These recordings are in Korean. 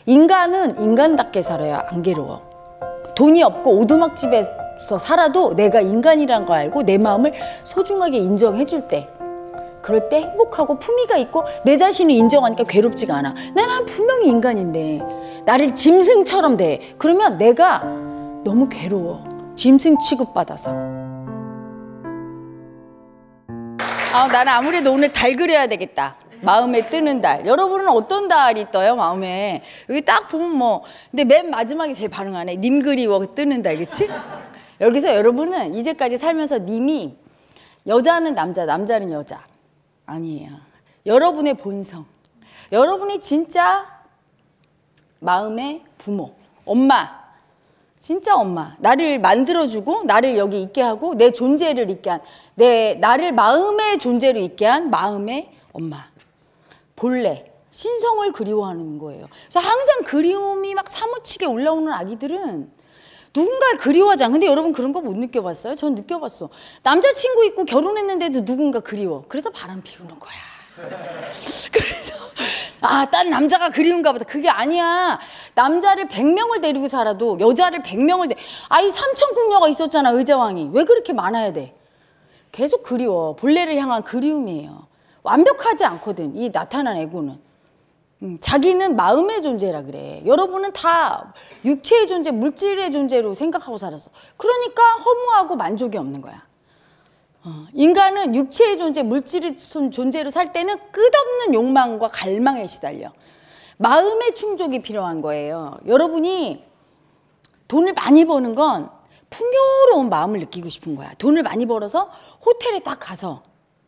인간은 인간답게 살아야 안 괴로워. 돈이 없고 오두막집에서 살아도 내가 인간이란 거 알고 내 마음을 소중하게 인정해줄 때, 그럴 때 행복하고 품위가 있고 내 자신을 인정하니까 괴롭지가 않아. 난 분명히 인간인데 나를 짐승처럼 대해. 그러면 내가 너무 괴로워. 짐승 취급받아서. 나는 아무래도 오늘 달 그려야 되겠다. 마음에 뜨는 달. 여러분은 어떤 달이 떠요, 마음에? 여기 딱 보면 뭐. 근데 맨 마지막에 제일 반응하네. 님 그리워 뜨는 달, 그치? 여기서 여러분은 이제까지 살면서 님이 여자는 남자, 남자는 여자. 아니에요. 여러분의 본성. 여러분이 진짜 마음의 부모. 엄마. 진짜 엄마. 나를 만들어주고 나를 여기 있게 하고 내 존재를 있게 한, 나를 마음의 존재로 있게 한 마음의 엄마. 본래 신성을 그리워하는 거예요. 그래서 항상 그리움이 막 사무치게 올라오는 아기들은 누군가를 그리워하지 않아. 근데 여러분 그런 거 못 느껴봤어요? 전 느껴봤어. 남자친구 있고 결혼했는데도 누군가 그리워. 그래서 바람 피우는 거야. 그래서 딴 남자가 그리운가 보다. 그게 아니야. 남자를 100명을 데리고 살아도 여자를 100명을 아이 삼천궁녀가 있었잖아, 의자왕이. 왜 그렇게 많아야 돼? 계속 그리워. 본래를 향한 그리움이에요. 완벽하지 않거든, 이 나타난 에고는. 자기는 마음의 존재라 그래. 여러분은 다 육체의 존재, 물질의 존재로 생각하고 살았어. 그러니까 허무하고 만족이 없는 거야. 인간은 육체의 존재, 물질의 존재로 살 때는 끝없는 욕망과 갈망에 시달려. 마음의 충족이 필요한 거예요. 여러분이 돈을 많이 버는 건 풍요로운 마음을 느끼고 싶은 거야. 돈을 많이 벌어서 호텔에 딱 가서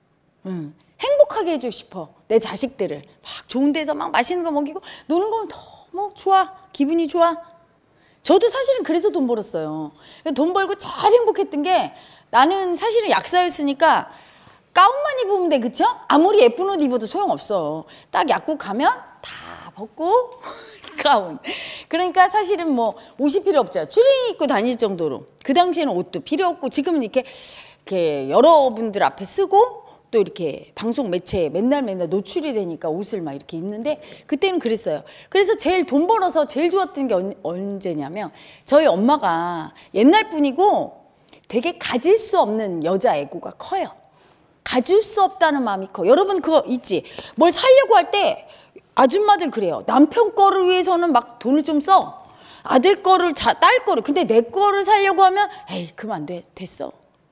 행복하게 해주고 싶어. 내 자식들을 막 좋은 데서 막 맛있는 거 먹이고 노는 거면 너무 좋아. 기분이 좋아. 저도 사실은 그래서 돈 벌었어요. 돈 벌고 제일 행복했던 게, 나는 사실은 약사였으니까 가운만 입으면 돼, 그쵸? 아무리 예쁜 옷 입어도 소용없어. 딱 약국 가면 다 벗고 가운. 그러니까 사실은 뭐 옷이 필요 없죠. 추리닝 입고 다닐 정도로. 그 당시에는 옷도 필요 없고, 지금은 이렇게 여러분들 앞에 쓰고 또 이렇게 방송 매체에 맨날 노출이 되니까 옷을 막 이렇게 입는데, 그때는 그랬어요. 그래서 제일 돈 벌어서 제일 좋았던 게 언제냐면, 저희 엄마가 옛날 분이고 되게 가질 수 없는 여자 애고가 커요. 가질 수 없다는 마음이 커. 여러분 그거 있지? 뭘 살려고 할 때 아줌마들 그래요. 남편 거를 위해서는 막 돈을 좀 써. 아들 거를, 딸 거를. 근데 내 거를 살려고 하면 에이 그럼 안 돼. 됐어.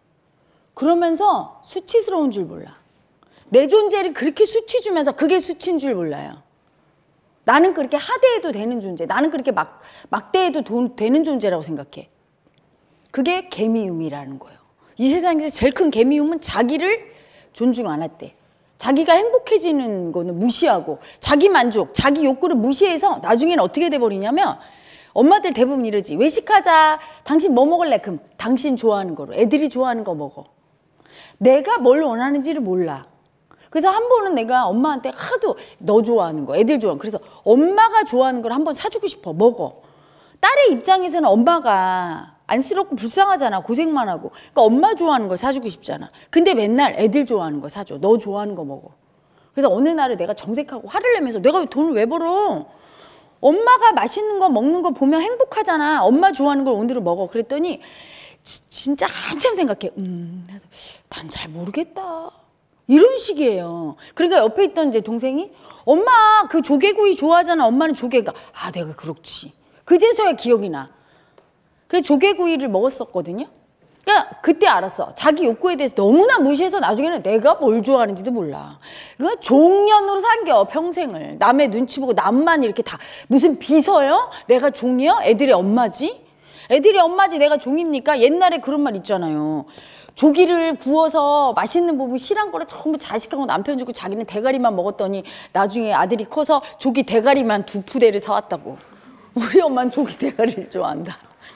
그러면서 수치스러운 줄 몰라. 내 존재를 그렇게 수치 주면서 그게 수치인 줄 몰라요. 나는 그렇게 하대해도 되는 존재. 나는 그렇게 막대해도 되는 존재라고 생각해. 그게 개미움이라는 거예요. 이 세상에서 제일 큰 개미움은 자기를 존중 안 했대. 자기가 행복해지는 거는 무시하고, 자기 만족, 자기 욕구를 무시해서 나중에는 어떻게 돼버리냐면, 엄마들 대부분 이러지. 외식하자. 당신 뭐 먹을래? 그럼 당신 좋아하는 거로. 애들이 좋아하는 거 먹어. 내가 뭘 원하는지를 몰라. 그래서 한 번은 내가 엄마한테 하도 너 좋아하는 거, 애들 좋아하는 거. 그래서 엄마가 좋아하는 걸 한번 사주고 싶어. 먹어. 딸의 입장에서는 엄마가 안쓰럽고 불쌍하잖아. 고생만 하고. 그러니까 엄마 좋아하는 걸 사주고 싶잖아. 근데 맨날 애들 좋아하는 거 사줘. 너 좋아하는 거 먹어. 그래서 어느 날에 내가 정색하고 화를 내면서, 내가 돈을 왜 벌어? 엄마가 맛있는 거 먹는 거 보면 행복하잖아. 엄마 좋아하는 걸 오늘은 먹어. 그랬더니 진짜 한참 생각해. 난 잘 모르겠다. 이런 식이에요. 그러니까 옆에 있던 이제 동생이, 엄마 그 조개구이 좋아하잖아. 엄마는 조개가. 내가 그렇지. 그제서야 기억이 나. 그 조개구이를 먹었었거든요. 그러니까 그때 알았어. 자기 욕구에 대해서 너무나 무시해서 나중에는 내가 뭘 좋아하는지도 몰라. 그러니까 종년으로 산겨, 평생을. 남의 눈치 보고 남만 이렇게 다 무슨 비서요? 내가 종이요? 애들의 엄마지? 애들이 엄마지 내가 종입니까? 옛날에 그런 말 있잖아요. 조기를 구워서 맛있는 부분 실한 거를 전부 자식하고 남편 주고 자기는 대가리만 먹었더니 나중에 아들이 커서 조기 대가리만 2푸대를 사왔다고. 우리 엄마는 조기 대가리를 좋아한다.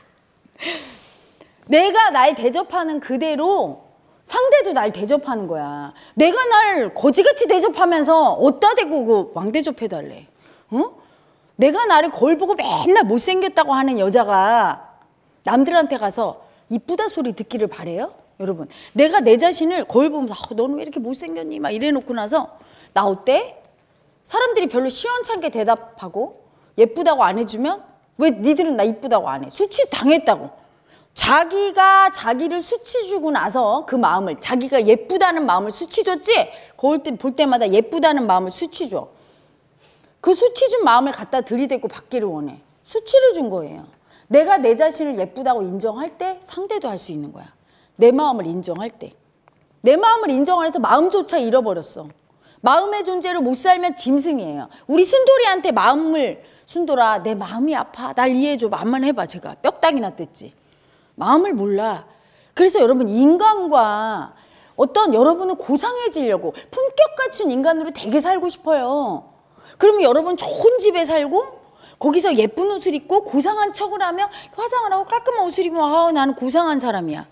내가 날 대접하는 그대로 상대도 날 대접하는 거야. 내가 날 거지같이 대접하면서 어디다 대고 그 왕대접해달래. 내가 나를 거울 보고 맨날 못생겼다고 하는 여자가 남들한테 가서 이쁘다 소리 듣기를 바래요? 여러분, 내가 내 자신을 거울 보면서 너는 왜 이렇게 못생겼니? 막 이래놓고 나서 나 어때? 사람들이 별로 시원찮게 대답하고 예쁘다고 안 해주면 왜 니들은 나 이쁘다고 안 해? 수치 당했다고. 자기가 자기를 수치 주고 나서 그 마음을, 자기가 예쁘다는 마음을 수치 줬지? 거울 때 볼 때마다 예쁘다는 마음을 수치 줘. 그 수치 준 마음을 갖다 들이대고 받기를 원해. 수치를 준 거예요. 내가 내 자신을 예쁘다고 인정할 때 상대도 할 수 있는 거야. 내 마음을 인정할 때. 내 마음을 인정 안 해서 마음조차 잃어버렸어. 마음의 존재를 못 살면 짐승이에요. 우리 순돌이한테 마음을, 순돌아 내 마음이 아파, 날 이해해줘, 말만 해봐. 제가 뼈다귀나 뜯지. 마음을 몰라. 그래서 여러분, 인간과 어떤, 여러분은 고상해지려고 품격 갖춘 인간으로 되게 살고 싶어요. 그러면 여러분 좋은 집에 살고 거기서 예쁜 옷을 입고 고상한 척을 하며 화장을 하고 깔끔한 옷을 입으면 아, 나는 고상한 사람이야.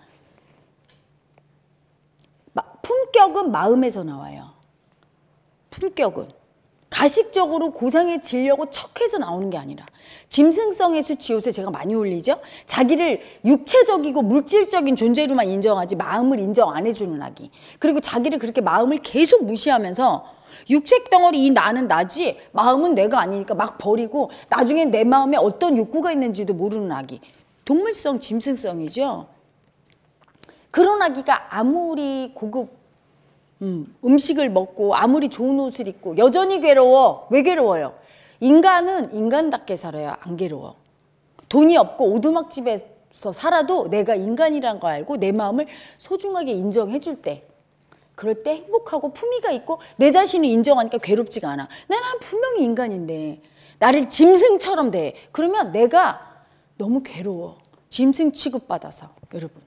품격은 마음에서 나와요. 품격은 가식적으로 고상해지려고 척해서 나오는 게 아니라, 짐승성의 수치 요새 제가 많이 올리죠. 자기를 육체적이고 물질적인 존재로만 인정하지 마음을 인정 안 해주는 아기. 그리고 자기를 그렇게 마음을 계속 무시하면서 육체 덩어리 이 나는 나지 마음은 내가 아니니까 막 버리고 나중엔 내 마음에 어떤 욕구가 있는지도 모르는 아기. 동물성, 짐승성이죠. 그런 아기가 아무리 고급 음식을 먹고 아무리 좋은 옷을 입고 여전히 괴로워. 왜 괴로워요? 인간은 인간답게 살아야 안 괴로워. 돈이 없고 오두막집에서 살아도 내가 인간이란 거 알고 내 마음을 소중하게 인정해 줄 때, 그럴 때 행복하고 품위가 있고 내 자신을 인정하니까 괴롭지가 않아. 난 분명히 인간인데 나를 짐승처럼 대해. 그러면 내가 너무 괴로워. 짐승 취급받아서. 여러분,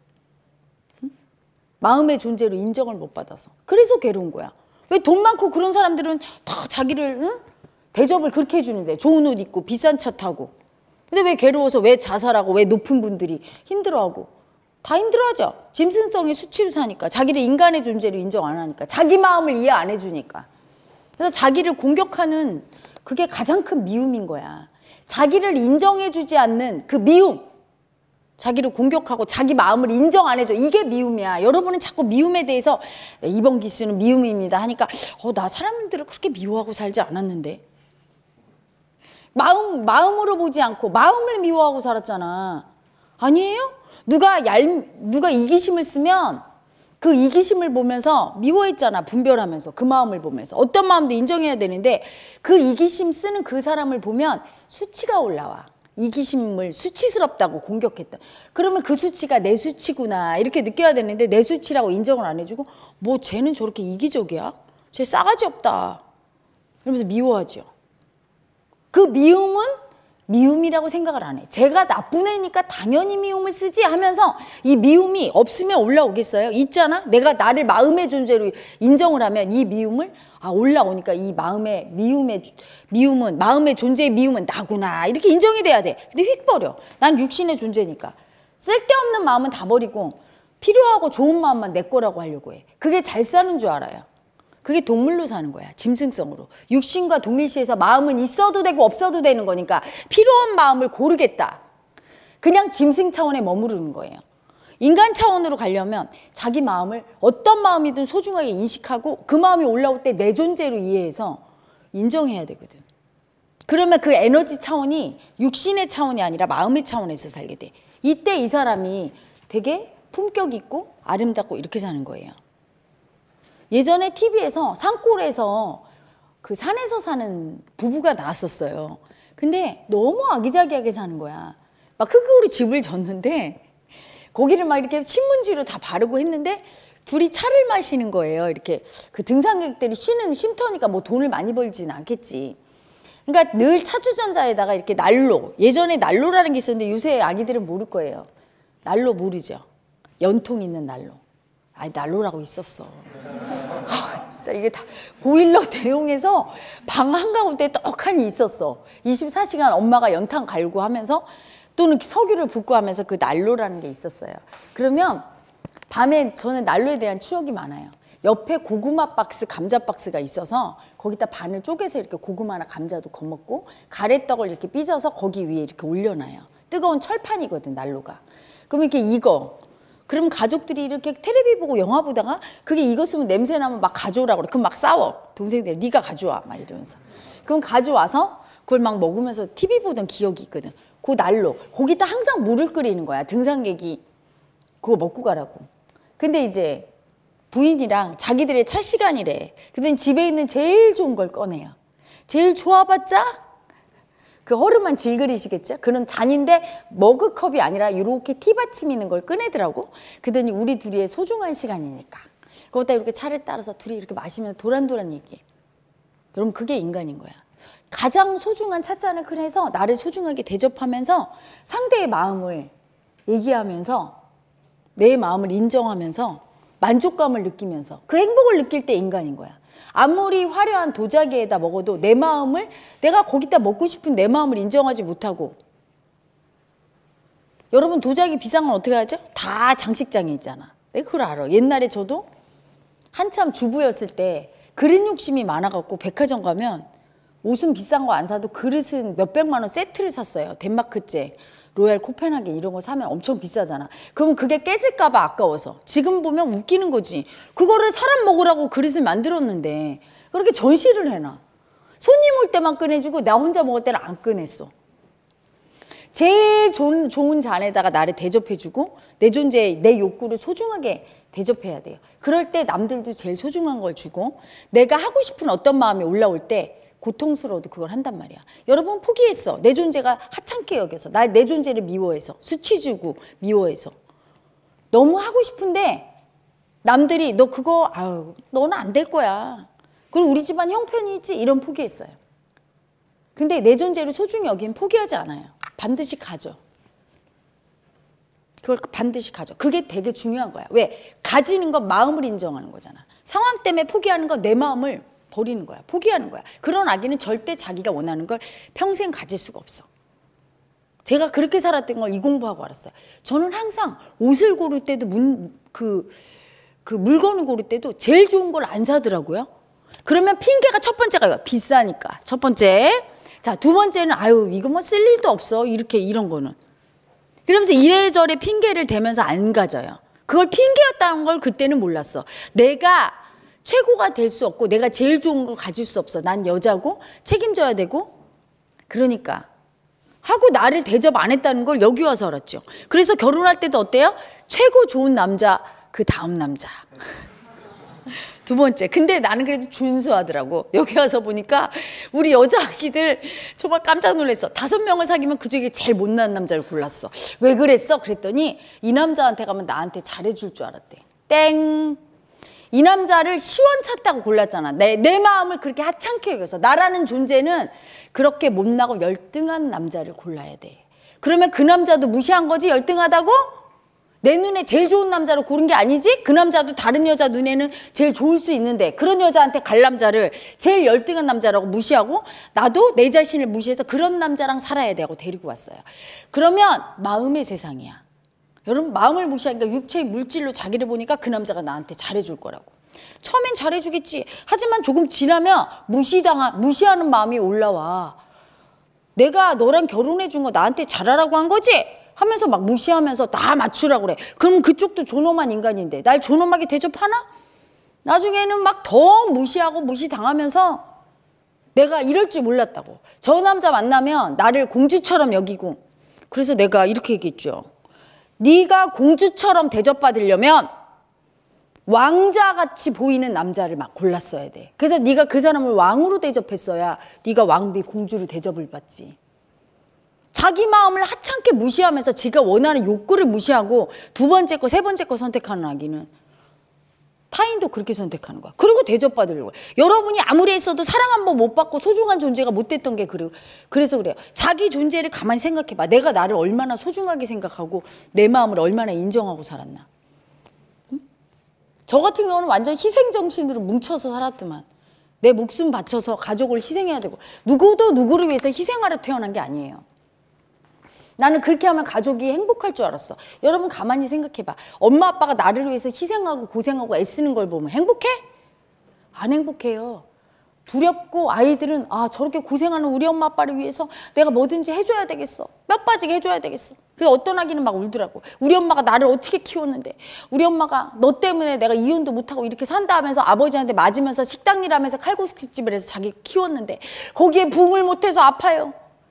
마음의 존재로 인정을 못 받아서. 그래서 괴로운 거야. 왜 돈 많고 그런 사람들은 다 자기를 대접을 그렇게 해주는데, 좋은 옷 입고 비싼 차 타고. 근데 왜 괴로워서, 왜 자살하고, 왜 높은 분들이 힘들어하고. 다 힘들어하죠. 짐승성의 수치로 사니까. 자기를 인간의 존재로 인정 안 하니까. 자기 마음을 이해 안 해주니까. 그래서 자기를 공격하는, 그게 가장 큰 미움인 거야. 자기를 인정해주지 않는 그 미움. 자기를 공격하고 자기 마음을 인정 안 해줘. 이게 미움이야. 여러분은 자꾸 미움에 대해서 이번 기수는 미움입니다 하니까 나 사람들을 그렇게 미워하고 살지 않았는데. 마음으로 보지 않고 마음을 미워하고 살았잖아. 아니에요? 누가 이기심을 쓰면 그 이기심을 보면서 미워했잖아. 분별하면서 그 마음을 보면서. 어떤 마음도 인정해야 되는데 그 이기심 쓰는 그 사람을 보면 수치가 올라와. 이기심을 수치스럽다고 공격했다. 그러면 그 수치가 내 수치구나 이렇게 느껴야 되는데 내 수치라고 인정을 안 해주고 뭐 쟤는 저렇게 이기적이야? 쟤 싸가지 없다. 그러면서 미워하죠. 그 미움은 미움이라고 생각을 안 해. 제가 나쁜 애니까 당연히 미움을 쓰지 하면서 이 미움이 없으면 올라오겠어요? 있잖아? 내가 나를 마음의 존재로 인정을 하면 이 미움을 올라오니까 이 마음의 미움은 마음의 존재의 미움은 나구나 이렇게 인정이 돼야 돼. 근데 휙 버려. 난 육신의 존재니까. 쓸데없는 마음은 다 버리고 필요하고 좋은 마음만 내 거라고 하려고 해. 그게 잘 사는 줄 알아요. 그게 동물로 사는 거야. 짐승성으로. 육신과 동일시해서 마음은 있어도 되고 없어도 되는 거니까 필요한 마음을 고르겠다. 그냥 짐승 차원에 머무르는 거예요. 인간 차원으로 가려면 자기 마음을 어떤 마음이든 소중하게 인식하고 그 마음이 올라올 때 내 존재로 이해해서 인정해야 되거든. 그러면 그 에너지 차원이 육신의 차원이 아니라 마음의 차원에서 살게 돼. 이때 이 사람이 되게 품격 있고 아름답고 이렇게 사는 거예요. 예전에 TV에서 산골에서 그 산에서 사는 부부가 나왔었어요. 근데 너무 아기자기하게 사는 거야. 막 흙으로 집을 졌는데 거기를 막 이렇게 신문지로 다 바르고 했는데 둘이 차를 마시는 거예요. 이렇게 그 등산객들이 쉬는 쉼터니까 뭐 돈을 많이 벌지는 않겠지. 그러니까 늘 차주전자에다가 이렇게 난로, 예전에 난로라는 게 있었는데 요새 아기들은 모를 거예요. 난로 모르죠. 연통 있는 난로. 난로라고 있었어. 진짜 이게 다 보일러 대용해서 방 한가운데 떡하니 있었어. 24시간 엄마가 연탄 갈고 하면서 또는 석유를 붓고 하면서 그 난로라는 게 있었어요. 그러면 밤에 저는 난로에 대한 추억이 많아요. 옆에 고구마 박스, 감자 박스가 있어서 거기다 반을 쪼개서 이렇게 고구마나 감자도 거먹고 가래떡을 이렇게 삐져서 거기 위에 이렇게 올려놔요. 뜨거운 철판이거든, 난로가. 그러면 이렇게 익어. 그럼 가족들이 이렇게 텔레비 보고 영화 보다가 그게 익었으면 냄새 나면 막 가져오라고 그래. 그럼 막 싸워. 동생들 네가 가져와 막 이러면서. 그럼 가져와서 그걸 막 먹으면서 TV 보던 기억이 있거든. 그 날로 거기다 항상 물을 끓이는 거야. 등산객이 그거 먹고 가라고. 근데 이제 부인이랑 자기들의 차 시간이래. 그랬더니 집에 있는 제일 좋은 걸 꺼내요. 제일 좋아봤자 그 허름한 질그릇이겠죠? 그런 잔인데 머그컵이 아니라 이렇게 티받침 있는 걸 꺼내더라고. 그러더니 우리 둘이의 소중한 시간이니까 그것다 이렇게 차를 따라서 둘이 이렇게 마시면서 도란도란 얘기해. 여러분 그게 인간인 거야. 가장 소중한 찻잔을 꺼내서 나를 소중하게 대접하면서 상대의 마음을 얘기하면서 내 마음을 인정하면서 만족감을 느끼면서 그 행복을 느낄 때 인간인 거야. 아무리 화려한 도자기에다 먹어도 내 마음을 내가 거기다 먹고 싶은 내 마음을 인정하지 못하고 여러분 도자기 비싼 건 어떻게 하죠? 다 장식장에 있잖아. 내가 그걸 알아. 옛날에 저도 한참 주부였을 때 그릇 욕심이 많아갖고 백화점 가면 옷은 비싼 거 안 사도 그릇은 몇백만 원 세트를 샀어요. 덴마크제, 로얄 코펜하겐 이런 거 사면 엄청 비싸잖아. 그럼 그게 깨질까 봐 아까워서. 지금 보면 웃기는 거지. 그거를 사람 먹으라고 그릇을 만들었는데 그렇게 전시를 해놔. 손님 올 때만 꺼내주고 나 혼자 먹을 때는 안 꺼냈어. 제일 좋은 잔에다가 나를 대접해주고 내 존재, 내 욕구를 소중하게 대접해야 돼요. 그럴 때 남들도 제일 소중한 걸 주고 내가 하고 싶은 어떤 마음이 올라올 때 고통스러워도 그걸 한단 말이야. 여러분 포기했어. 내 존재가 하찮게 여겨서 내 존재를 미워해서 수치 주고 미워해서 너무 하고 싶은데 남들이 너 그거 아유 너는 안 될 거야. 그리고 우리 집안 형편이 있지 이런 포기했어요. 근데 내 존재를 소중히 여기면 포기하지 않아요. 반드시 가져. 그걸 반드시 가져. 그게 되게 중요한 거야. 왜? 가지는 건 마음을 인정하는 거잖아. 상황 때문에 포기하는 건 내 마음을 버리는 거야. 포기하는 거야. 그런 아기는 절대 자기가 원하는 걸 평생 가질 수가 없어. 제가 그렇게 살았던 걸 이 공부하고 알았어요. 저는 항상 옷을 고를 때도 물건을 고를 때도 제일 좋은 걸 안 사더라고요. 그러면 핑계가 첫 번째가 비싸니까. 첫 번째. 자, 두 번째는 아유 이거 뭐 쓸 일도 없어. 이렇게 이런 거는. 그러면서 이래저래 핑계를 대면서 안 가져요. 그걸 핑계였다는 걸 그때는 몰랐어. 내가 최고가 될 수 없고 내가 제일 좋은 걸 가질 수 없어. 난 여자고 책임져야 되고 그러니까 하고 나를 대접 안 했다는 걸 여기 와서 알았죠. 그래서 결혼할 때도 어때요? 최고 좋은 남자 그 다음 남자. 두 번째. 근데 나는 그래도 준수하더라고. 여기 와서 보니까 우리 여자 아기들 정말 깜짝 놀랐어. 5명을 사귀면 그중에 제일 못난 남자를 골랐어. 왜 그랬어? 그랬더니 이 남자한테 가면 나한테 잘해줄 줄 알았대. 땡. 이 남자를 시원찮다고 골랐잖아. 내 마음을 그렇게 하찮게 여겨서. 나라는 존재는 그렇게 못나고 열등한 남자를 골라야 돼. 그러면 그 남자도 무시한 거지? 열등하다고? 내 눈에 제일 좋은 남자를 고른 게 아니지? 그 남자도 다른 여자 눈에는 제일 좋을 수 있는데 그런 여자한테 갈 남자를 제일 열등한 남자라고 무시하고 나도 내 자신을 무시해서 그런 남자랑 살아야 돼 하고 데리고 왔어요. 그러면 마음의 세상이야. 여러분 마음을 무시하니까 육체의 물질로 자기를 보니까 그 남자가 나한테 잘해줄 거라고. 처음엔 잘해주겠지. 하지만 조금 지나면 무시하는 마음이 올라와. 내가 너랑 결혼해 준 거 나한테 잘하라고 한 거지? 하면서 막 무시하면서 다 맞추라고 그래. 그럼 그쪽도 존엄한 인간인데 날 존엄하게 대접하나? 나중에는 막 더 무시하고 무시당하면서 내가 이럴 줄 몰랐다고. 저 남자 만나면 나를 공주처럼 여기고 그래서 내가 이렇게 얘기했죠. 네가 공주처럼 대접받으려면 왕자같이 보이는 남자를 막 골랐어야 돼. 그래서 네가 그 사람을 왕으로 대접했어야 네가 왕비 공주로 대접을 받지. 자기 마음을 하찮게 무시하면서 지가 원하는 욕구를 무시하고 두 번째 거, 세 번째 거 선택하는 아기는 타인도 그렇게 선택하는 거야. 그리고 대접받으려고. 여러분이 아무리 했어도 사랑 한 번 못 받고 소중한 존재가 못 됐던 게 그래서 그래요. 자기 존재를 가만히 생각해봐. 내가 나를 얼마나 소중하게 생각하고 내 마음을 얼마나 인정하고 살았나. 응? 저 같은 경우는 완전 희생정신으로 뭉쳐서 살았더만. 내 목숨 바쳐서 가족을 희생해야 되고 누구도 누구를 위해서 희생하려 태어난 게 아니에요. 나는 그렇게 하면 가족이 행복할 줄 알았어. 여러분 가만히 생각해봐. 엄마 아빠가 나를 위해서 희생하고 고생하고 애쓰는 걸 보면 행복해? 안 행복해요. 두렵고 아이들은 아 저렇게 고생하는 우리 엄마 아빠를 위해서 내가 뭐든지 해줘야 되겠어. 뼈 빠지게 해줘야 되겠어. 그 어떤 아기는 막 울더라고. 우리 엄마가 나를 어떻게 키웠는데 우리 엄마가 너 때문에 내가 이혼도 못하고 이렇게 산다 하면서 아버지한테 맞으면서 식당 일하면서 칼국수집을 해서 자기 키웠는데 거기에 부응을 못해서 아파요.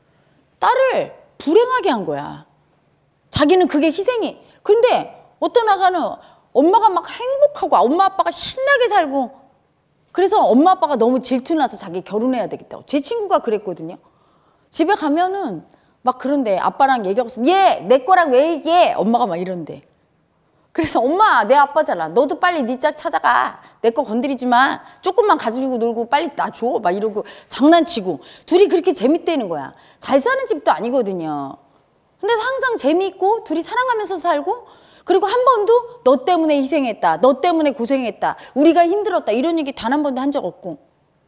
딸을 불행하게 한 거야. 자기는 그게 희생이. 근데 어떤 아가는 엄마가 막 행복하고 엄마 아빠가 신나게 살고 그래서 엄마 아빠가 너무 질투나서 자기 결혼해야 되겠다고. 제 친구가 그랬거든요. 집에 가면은 막 그런데 아빠랑 얘기하고 있으면 얘 내 거랑 왜 얘기해? 엄마가 막 이런대. 그래서 엄마 내 아빠잖아. 너도 빨리 네 짝 찾아가. 내 거 건드리지 마. 조금만 가지고 놀고 빨리 나 줘. 막 이러고 장난치고. 둘이 그렇게 재밌대는 거야. 잘 사는 집도 아니거든요. 근데 항상 재미있고 둘이 사랑하면서 살고 그리고 한 번도 너 때문에 희생했다. 너 때문에 고생했다. 우리가 힘들었다. 이런 얘기 단 한 번도 한 적 없고.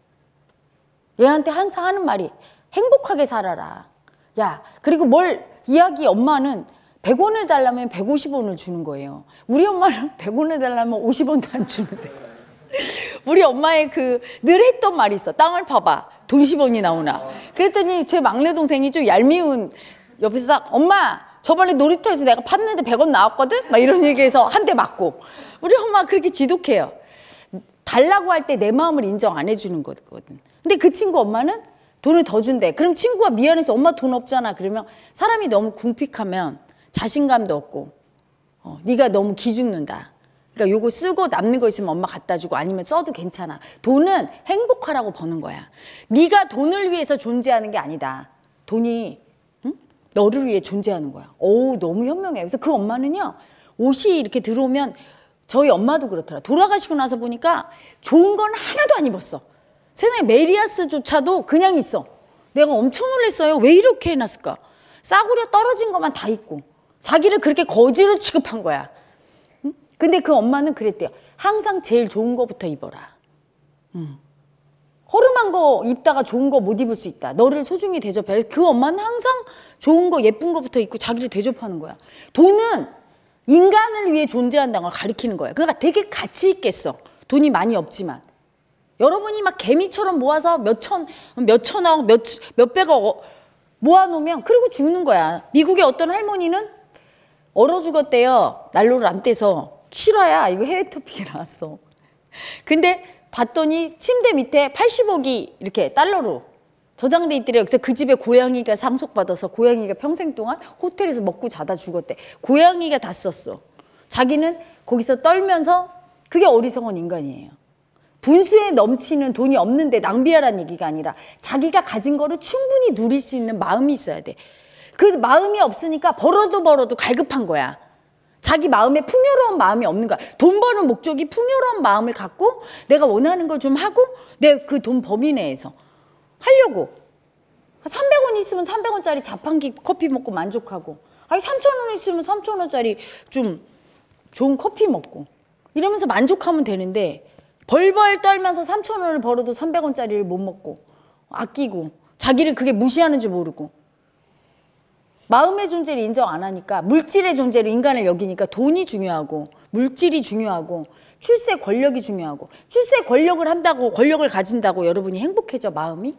얘한테 항상 하는 말이 행복하게 살아라. 야, 그리고 뭘 이야기 엄마는 100원을 달라면 150원을 주는 거예요. 우리 엄마는 100원을 달라면 50원도 안 주는데. 우리 엄마의 그 늘 했던 말이 있어. 땅을 파봐. 돈 10원이 나오나. 그랬더니 제 막내 동생이 좀 얄미운 옆에서 딱 엄마 저번에 놀이터에서 내가 팠는데 100원 나왔거든? 막 이런 얘기해서 한 대 맞고. 우리 엄마 그렇게 지독해요. 달라고 할 때 내 마음을 인정 안 해주는 거거든. 근데 그 친구 엄마는 돈을 더 준대. 그럼 친구가 미안해서 엄마 돈 없잖아. 그러면 사람이 너무 궁핍하면 자신감도 없고 네가 너무 기죽는다. 그러니까 요거 쓰고 남는 거 있으면 엄마 갖다 주고 아니면 써도 괜찮아. 돈은 행복하라고 버는 거야. 네가 돈을 위해서 존재하는 게 아니다. 돈이 너를 위해 존재하는 거야. 오, 너무 현명해. 그래서 그 엄마는요, 옷이 이렇게 들어오면 저희 엄마도 그렇더라. 돌아가시고 나서 보니까 좋은 건 하나도 안 입었어. 세상에 메리아스조차도 그냥 있어. 내가 엄청 놀랐어요. 왜 이렇게 해놨을까? 싸구려 떨어진 것만 다 입고 자기를 그렇게 거지로 취급한 거야. 응? 근데 그 엄마는 그랬대요. 항상 제일 좋은 거부터 입어라. 허름한 거 입다가 좋은 거 못 입을 수 있다. 너를 소중히 대접해. 그 엄마는 항상 좋은 거 예쁜 거부터 입고 자기를 대접하는 거야. 돈은 인간을 위해 존재한다는 걸 가리키는 거야. 그러니까 되게 가치 있겠어. 돈이 많이 없지만. 여러분이 막 개미처럼 모아서 몇천억, 몇백억 모아놓으면 그리고 죽는 거야. 미국의 어떤 할머니는 얼어 죽었대요. 난로를 안 떼서. 실화야. 이거 해외 토픽이 나왔어. 근데 봤더니 침대 밑에 80억이 이렇게 달러로 저장돼 있더래요. 그래서 그 집에 고양이가 상속받아서 고양이가 평생 동안 호텔에서 먹고 자다 죽었대. 고양이가 다 썼어. 자기는 거기서 떨면서 그게 어리석은 인간이에요. 분수에 넘치는 돈이 없는데 낭비하라는 얘기가 아니라 자기가 가진 거를 충분히 누릴 수 있는 마음이 있어야 돼. 그 마음이 없으니까 벌어도 갈급한 거야. 자기 마음에 풍요로운 마음이 없는 거야. 돈 버는 목적이 풍요로운 마음을 갖고 내가 원하는 걸 좀 하고 내 그 돈 범위 내에서 하려고. 300원 있으면 300원짜리 자판기 커피 먹고 만족하고, 아니 3,000원 있으면 3,000원짜리 좀 좋은 커피 먹고 이러면서 만족하면 되는데 벌벌 떨면서 3,000원을 벌어도 300원짜리를 못 먹고 아끼고 자기를 그게 무시하는 줄 모르고 마음의 존재를 인정 안 하니까 물질의 존재로 인간을 여기니까 돈이 중요하고 물질이 중요하고 출세 권력이 중요하고 출세 권력을 한다고 권력을 가진다고 여러분이 행복해져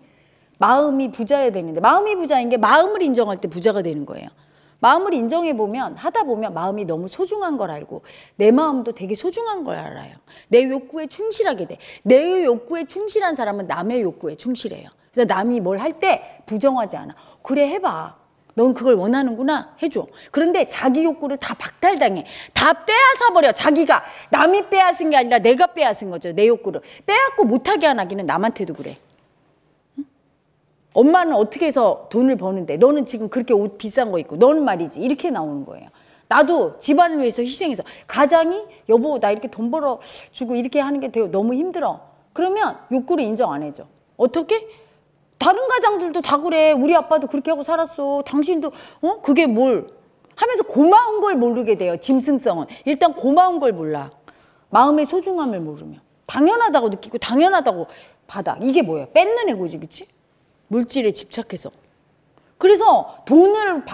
마음이 부자여야 되는데 마음이 부자인 게 마음을 인정할 때 부자가 되는 거예요. 마음을 인정해보면 하다 보면 마음이 너무 소중한 걸 알고 내 마음도 되게 소중한 걸 알아요. 내 욕구에 충실하게 돼. 내 욕구에 충실한 사람은 남의 욕구에 충실해요. 그래서 남이 뭘 할 때 부정하지 않아. 그래 해봐. 넌 그걸 원하는구나 해줘. 그런데 자기 욕구를 다 박탈당해. 다 빼앗아버려. 자기가 남이 빼앗은 게 아니라 내가 빼앗은 거죠. 내 욕구를 빼앗고 못하게 안 하기는 남한테도 그래. 응? 엄마는 어떻게 해서 돈을 버는데 너는 지금 그렇게 옷 비싼 거 입고 너는 말이지 이렇게 나오는 거예요. 나도 집안을 위해서 희생해서 가장이 여보 나 이렇게 돈 벌어주고 이렇게 하는 게 너무 힘들어. 그러면 욕구를 인정 안 해줘. 어떻게? 다른 가장들도 다 그래. 우리 아빠도 그렇게 하고 살았어. 당신도 그게 뭘 하면서 고마운 걸 모르게 돼요. 짐승성은 일단 고마운 걸 몰라. 마음의 소중함을 모르면 당연하다고 느끼고 당연하다고 받아. 이게 뭐예요? 뺏는 애고지. 그치? 물질에 집착해서. 그래서 돈을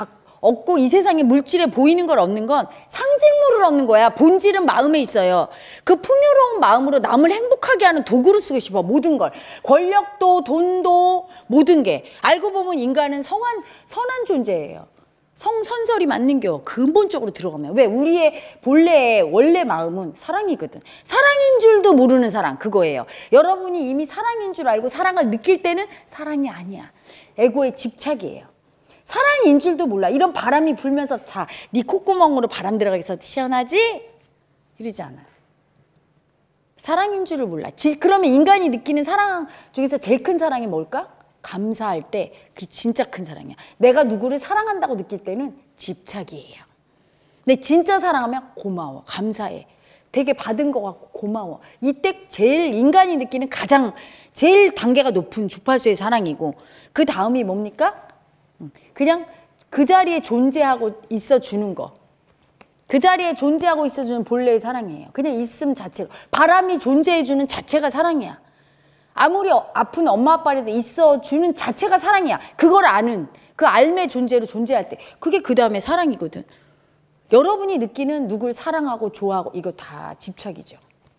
얻고 이 세상에 물질에 보이는 걸 얻는 건 상징물을 얻는 거야. 본질은 마음에 있어요. 그 풍요로운 마음으로 남을 행복하게 하는 도구로 쓰고 싶어. 모든 걸. 권력도 돈도 모든 게. 알고 보면 인간은 선한 존재예요. 성선설이 맞는겨. 근본적으로 들어가면. 왜? 우리의 본래의 원래 마음은 사랑이거든. 사랑인 줄도 모르는 사랑, 그거예요. 여러분이 이미 사랑인 줄 알고 사랑을 느낄 때는 사랑이 아니야. 에고의 집착이에요. 사랑인 줄도 몰라. 이런 바람이 불면서 자, 네 콧구멍으로 바람 들어가서 시원하지? 이러지 않아요. 사랑인 줄을 몰라. 그러면 인간이 느끼는 사랑 중에서 제일 큰 사랑이 뭘까? 감사할 때 그게 진짜 큰 사랑이야. 내가 누구를 사랑한다고 느낄 때는 집착이에요. 근데 진짜 사랑하면 고마워, 감사해. 되게 받은 것 같고 고마워. 이때 제일 인간이 느끼는 가장 제일 단계가 높은 주파수의 사랑이고, 그 다음이 뭡니까? 그냥 그 자리에 존재하고 있어주는 거. 그 자리에 존재하고 있어주는 본래의 사랑이에요. 그냥 있음 자체로. 바람이 존재해주는 자체가 사랑이야. 아무리 아픈 엄마 아빠라도 있어주는 자체가 사랑이야. 그걸 아는, 그 알매 존재로 존재할 때 그게 그 다음에 사랑이거든. 여러분이 느끼는 누굴 사랑하고 좋아하고 이거 다 집착이죠.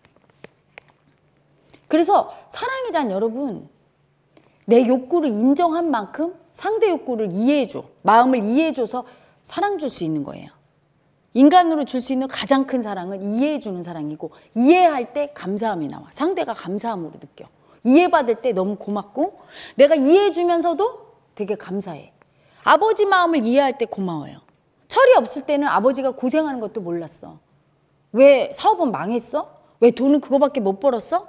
그래서 사랑이란 여러분, 내 욕구를 인정한 만큼 상대 욕구를 이해해줘. 마음을 이해해줘서 사랑 줄 수 있는 거예요. 인간으로 줄 수 있는 가장 큰 사랑은 이해해주는 사랑이고, 이해할 때 감사함이 나와. 상대가 감사함으로 느껴. 이해받을 때 너무 고맙고, 내가 이해해주면서도 되게 감사해. 아버지 마음을 이해할 때 고마워요. 철이 없을 때는 아버지가 고생하는 것도 몰랐어. 왜 사업은 망했어? 왜 돈은 그거밖에 못 벌었어?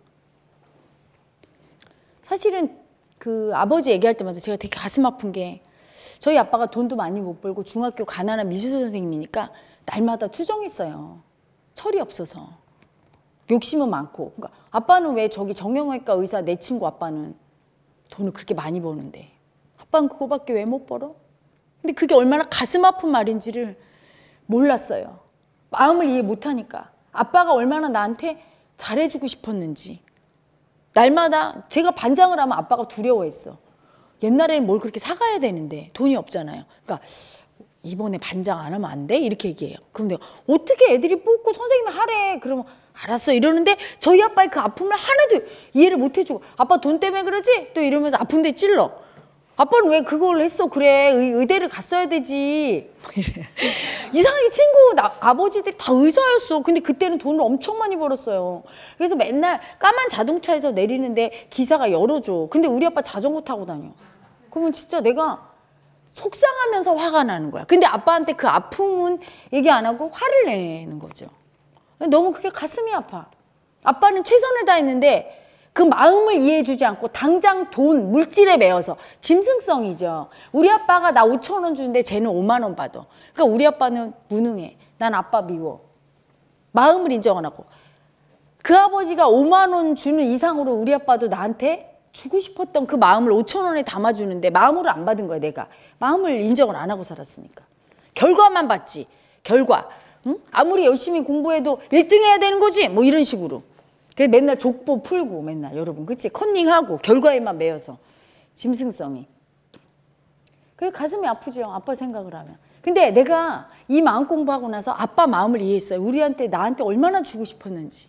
사실은 그 아버지 얘기할 때마다 제가 되게 가슴 아픈 게, 저희 아빠가 돈도 많이 못 벌고 중학교 가난한 미술 선생님이니까 날마다 투정했어요. 철이 없어서. 욕심은 많고. 그러니까 아빠는 왜 저기 정형외과 의사, 내 친구 아빠는 돈을 그렇게 많이 버는데 아빠는 그거밖에 왜 못 벌어? 근데 그게 얼마나 가슴 아픈 말인지를 몰랐어요. 마음을 이해 못하니까. 아빠가 얼마나 나한테 잘해주고 싶었는지. 날마다 제가 반장을 하면 아빠가 두려워했어. 옛날에는 뭘 그렇게 사가야 되는데 돈이 없잖아요. 그러니까 이번에 반장 안 하면 안 돼? 이렇게 얘기해요. 그럼 내가 어떻게 애들이 뽑고 선생님이 하래. 그러면 알았어 이러는데 저희 아빠의 그 아픔을 하나도 이해를 못 해주고, 아빠 돈 때문에 그러지? 또 이러면서 아픈데 찔러. 아빠는 왜 그걸 했어? 그래 의대를 갔어야 되지. 이상하게 친구 아버지들이 다 의사였어. 근데 그때는 돈을 엄청 많이 벌었어요. 그래서 맨날 까만 자동차에서 내리는데 기사가 열어줘. 근데 우리 아빠 자전거 타고 다녀. 그러면 진짜 내가 속상하면서 화가 나는 거야. 근데 아빠한테 그 아픔은 얘기 안 하고 화를 내는 거죠. 너무 그게 가슴이 아파. 아빠는 최선을 다했는데 그 마음을 이해해주지 않고 당장 돈, 물질에 매여서. 짐승성이죠. 우리 아빠가 나 5,000원 주는데 쟤는 5만 원 받아. 그러니까 우리 아빠는 무능해. 난 아빠 미워. 마음을 인정 안 하고. 그 아버지가 5만 원 주는 이상으로 우리 아빠도 나한테 주고 싶었던 그 마음을 5,000원에 담아주는데 마음으로 안 받은 거야, 내가. 마음을 인정을 안 하고 살았으니까. 결과만 봤지. 결과. 응? 아무리 열심히 공부해도 1등 해야 되는 거지? 뭐 이런 식으로. 그래서 맨날 족보 풀고 맨날 여러분 그치? 컨닝하고 결과에만 매여서. 짐승성이. 그게 가슴이 아프죠. 아빠 생각을 하면. 근데 내가 이 마음 공부하고 나서 아빠 마음을 이해했어요. 우리한테 나한테 얼마나 주고 싶었는지.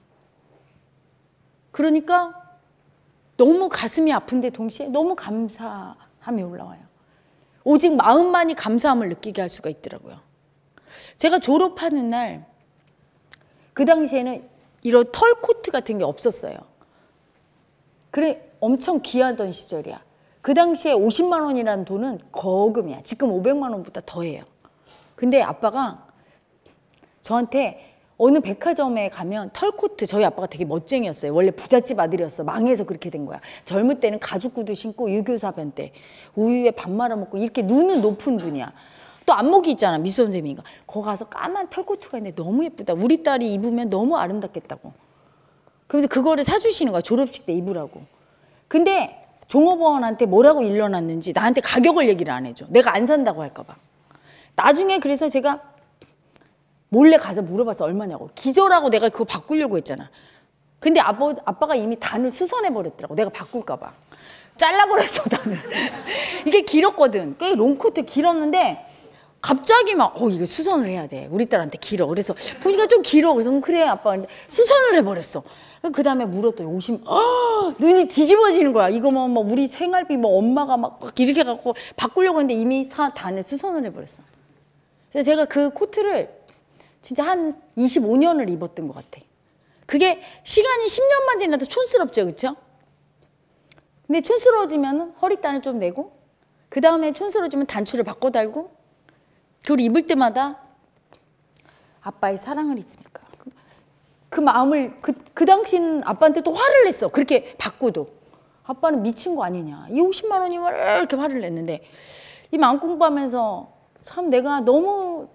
그러니까 너무 가슴이 아픈데 동시에 너무 감사함이 올라와요. 오직 마음만이 감사함을 느끼게 할 수가 있더라고요. 제가 졸업하는 날 그 당시에는 이런 털코트 같은 게 없었어요. 그래 엄청 귀하던 시절이야. 그 당시에 50만 원이라는 돈은 거금이야. 지금 500만 원보다 더해요. 근데 아빠가 저한테 어느 백화점에 가면 털코트, 저희 아빠가 되게 멋쟁이였어요. 원래 부잣집 아들이었어. 망해서 그렇게 된 거야. 젊을 때는 가죽 구두 신고 유교사변 때 우유에 밥 말아 먹고 이렇게 눈은 높은 분이야. 또 안목이 있잖아, 미수 선생님이가. 거기 가서 까만 털코트가 있는데 너무 예쁘다. 우리 딸이 입으면 너무 아름답겠다고. 그래서 그거를 사주시는 거야. 졸업식 때 입으라고. 근데 종업원한테 뭐라고 일러놨는지 나한테 가격을 얘기를 안 해줘. 내가 안 산다고 할까 봐. 나중에 그래서 제가 몰래 가서 물어봤어. 얼마냐고. 기절하고 내가 그거 바꾸려고 했잖아. 근데 아빠가 이미 단을 수선해버렸더라고. 내가 바꿀까 봐. 잘라버렸어, 단을. 이게 길었거든. 꽤 롱코트 길었는데 갑자기 막 이거 수선을 해야 돼. 우리 딸한테 길어. 그래서 보니까 좀 길어. 그래서 그래 아빠. 근데 수선을 해버렸어. 그 다음에 물었더니 오심 눈이 뒤집어지는 거야. 이거 뭐 우리 생활비 뭐 엄마가 막 이렇게 갖고 바꾸려고 했는데 이미 단에 수선을 해버렸어. 그래서 제가 그 코트를 진짜 한 25년을 입었던 것 같아. 그게 시간이 10년만 지나도 촌스럽죠, 그렇죠? 근데 촌스러워지면 허리단을 좀 내고 그 다음에 촌스러워지면 단추를 바꿔 달고 그걸 입을 때마다 아빠의 사랑을 입으니까 그 마음을 그 당시는 아빠한테 또 화를 냈어. 그렇게 바꾸도 아빠는 미친 거 아니냐. 이 50만 원이 왜 이렇게 화를 냈는데 이 마음 공부하면서 참 내가 너무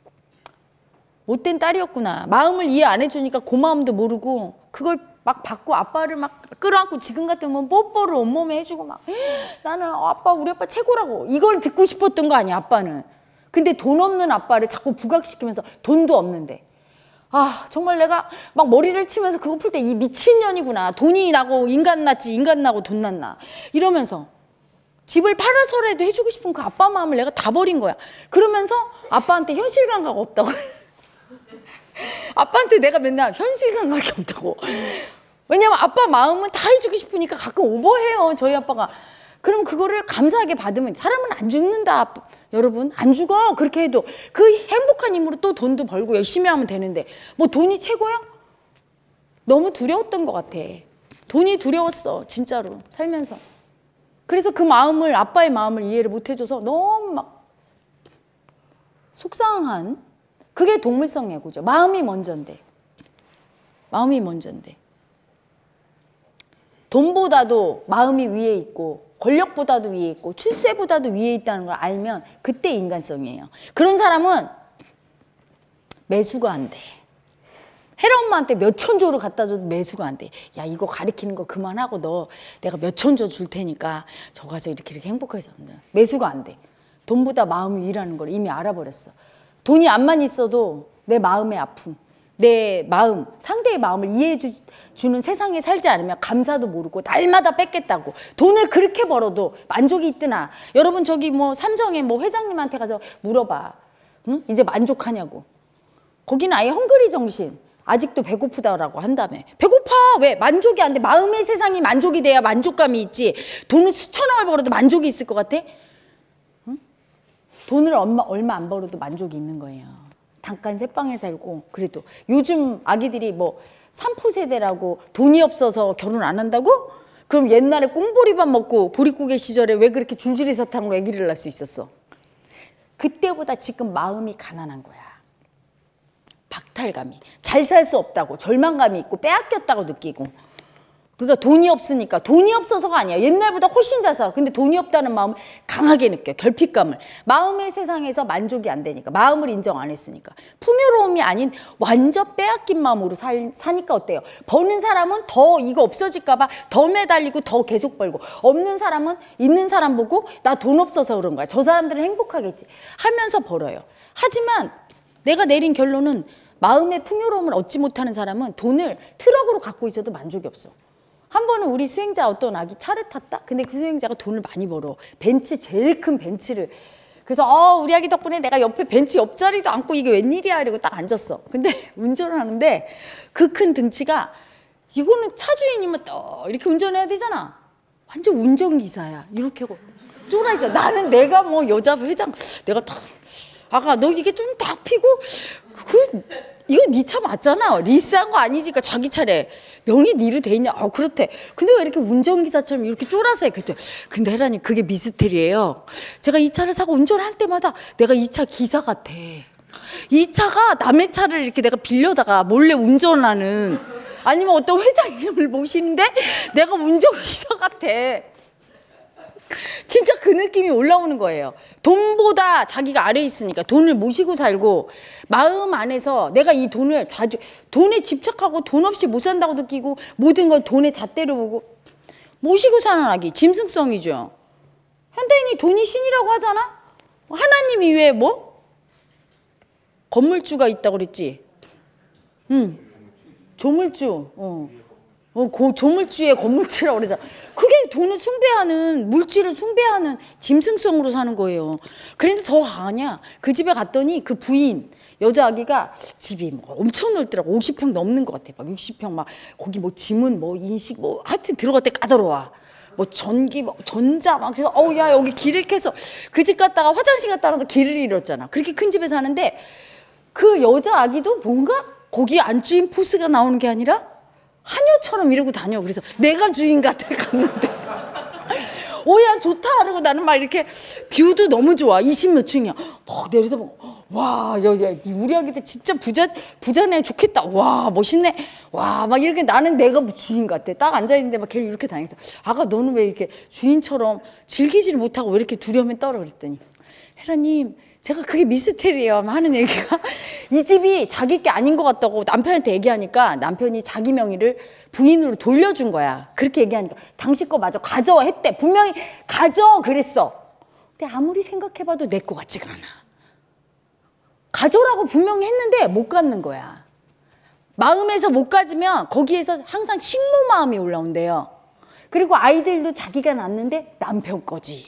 못된 딸이었구나. 마음을 이해 안 해주니까 그 마음도 모르고 그걸 막 받고 아빠를 막 끌어안고 지금 같으면 뽀뽀를 온몸에 해주고 막 나는 아빠 우리 아빠 최고라고 이걸 듣고 싶었던 거 아니야 아빠는. 근데 돈 없는 아빠를 자꾸 부각시키면서 돈도 없는데 정말 내가 막 머리를 치면서 그거 풀 때 이 미친년이구나. 돈이 나고 인간 낳지 인간 나고 돈 낳나 이러면서 집을 팔아서라도 해주고 싶은 그 아빠 마음을 내가 다 버린 거야. 그러면서 아빠한테 현실 감각 없다고 아빠한테 내가 맨날 현실 감각이 없다고. 왜냐면 아빠 마음은 다 해주고 싶으니까 가끔 오버해요 저희 아빠가. 그럼 그거를 감사하게 받으면 사람은 안 죽는다 여러분. 안 죽어. 그렇게 해도 그 행복한 힘으로 또 돈도 벌고 열심히 하면 되는데 뭐 돈이 최고야? 너무 두려웠던 것 같아. 돈이 두려웠어 진짜로 살면서. 그래서 그 마음을 아빠의 마음을 이해를 못 해줘서 너무 막 속상한 그게 동물성 애고죠. 마음이 먼저인데 마음이 먼저인데 돈보다도 마음이 위에 있고 권력보다도 위에 있고 출세보다도 위에 있다는 걸 알면 그때 인간성이에요. 그런 사람은 매수가 안 돼. 혜라 엄마한테 몇천 조를 갖다 줘도 매수가 안 돼. 야 이거 가리키는 거 그만하고 너 내가 몇천 조 줄 테니까 저 가서 이렇게 행복해서 매수가 안 돼. 돈보다 마음이 위라는 걸 이미 알아버렸어. 돈이 안만 있어도 내 마음의 아픔, 내 마음, 상대의 마음을 이해해 주는 세상에 살지 않으면 감사도 모르고 날마다 뺏겠다고. 돈을 그렇게 벌어도 만족이 있드나. 여러분 저기 뭐 삼성의 뭐 회장님한테 가서 물어봐. 응? 이제 만족하냐고. 거기는 아예 헝그리 정신. 아직도 배고프다라고 한다며. 배고파. 왜? 만족이 안 돼. 마음의 세상이 만족이 돼야 만족감이 있지. 돈을 수천억을 벌어도 만족이 있을 것 같아? 응? 돈을 얼마 안 벌어도 만족이 있는 거예요. 잠깐 새방에 살고. 그래도 요즘 아기들이 뭐 3포 세대라고 돈이 없어서 결혼 안 한다고? 그럼 옛날에 꽁보리밥 먹고 보릿고개 시절에 왜 그렇게 줄줄이 사탕으로 아기를 낳을 수 있었어? 그때보다 지금 마음이 가난한 거야. 박탈감이. 잘 살 수 없다고 절망감이 있고 빼앗겼다고 느끼고. 그러니까 돈이 없으니까. 돈이 없어서가 아니야. 옛날보다 훨씬 잘 살아. 근데 돈이 없다는 마음을 강하게 느껴. 결핍감을. 마음의 세상에서 만족이 안 되니까. 마음을 인정 안 했으니까. 풍요로움이 아닌 완전 빼앗긴 마음으로 사니까 어때요? 버는 사람은 더 이거 없어질까 봐 더 매달리고 더 계속 벌고, 없는 사람은 있는 사람 보고 나 돈 없어서 그런 거야. 저 사람들은 행복하겠지 하면서 벌어요. 하지만 내가 내린 결론은 마음의 풍요로움을 얻지 못하는 사람은 돈을 트럭으로 갖고 있어도 만족이 없어. 한 번은 우리 수행자 어떤 아기 차를 탔다? 근데 그 수행자가 돈을 많이 벌어. 벤츠, 제일 큰 벤츠를. 그래서 우리 아기 덕분에 내가 옆에 벤츠 옆자리도 앉고 이게 웬일이야 이러고 딱 앉았어. 근데 운전을 하는데 그 큰 등치가 이거는 차 주인이면 또 이렇게 운전해야 되잖아. 완전 운전기사야. 이렇게 하고 쫄아있어. 나는 내가 뭐 여자 회장 내가 다 아가 너 이게 좀 딱 피고 이거 네 차 맞잖아. 리스한 거 아니지. 그러니까 자기 차래. 명의 니로 돼 있냐. 그렇대. 근데 왜 이렇게 운전기사처럼 이렇게 쫄아서 해. 그랬더니 근데 혜라님 그게 미스테리예요. 제가 이 차를 사고 운전할 때마다 내가 이 차 기사 같아. 이 차가 남의 차를 이렇게 내가 빌려다가 몰래 운전하는, 아니면 어떤 회장님을 모시는데 내가 운전기사 같아. 진짜 그 느낌이 올라오는 거예요. 돈보다 자기가 아래에 있으니까 돈을 모시고 살고, 마음 안에서 내가 이 돈을 돈에 집착하고 돈 없이 못 산다고 느끼고 모든 걸 돈에 잣대로 보고 모시고 사는 아기, 짐승성이죠. 현대인이 돈이 신이라고 하잖아. 하나님 이외에 뭐? 건물주가 있다고 그랬지. 조물주. 그 조물주의 건물주라고 그러잖아. 그게 돈을 숭배하는, 물질을 숭배하는 짐승성으로 사는 거예요. 그런데 더 강하냐? 그 집에 갔더니 그 부인, 여자 아기가 집이 뭐 엄청 넓더라고. 50평 넘는 것 같아. 막 60평 막 거기 뭐 지문 뭐 인식 뭐 하여튼 들어갈 때 까다로워. 뭐 전기 뭐 전자 막 그래서 어우 야 여기 길을 캐서 그 집 갔다가 화장실 갔다 와서 길을 잃었잖아. 그렇게 큰 집에 사는데 그 여자 아기도 뭔가 거기 안주인 포스가 나오는 게 아니라 하녀처럼 이러고 다녀. 그래서 내가 주인 같아 갔는데 오야 좋다. 그러고 나는 막 이렇게 뷰도 너무 좋아. 20몇 층이야. 막 내려다보고 와, 야, 우리 아기들 진짜 부자네. 좋겠다. 와, 멋있네. 와, 막 이렇게 나는 내가 뭐 주인 같아. 딱 앉아있는데 막 걔를 이렇게 다니면서 아가 너는 왜 이렇게 주인처럼 즐기지를 못하고 왜 이렇게 두려움에 떨어 그랬더니 헤라님 제가 그게 미스테리예요 하는 얘기가 이 집이 자기 게 아닌 것 같다고 남편한테 얘기하니까 남편이 자기 명의를 부인으로 돌려준 거야. 그렇게 얘기하니까 당신 거 맞아. 가져 했대. 분명히 가져 그랬어. 근데 아무리 생각해봐도 내 거 같지가 않아. 가져라고 분명히 했는데 못 갖는 거야. 마음에서 못 가지면 거기에서 항상 식모 마음이 올라온대요. 그리고 아이들도 자기가 낳는데 남편 거지.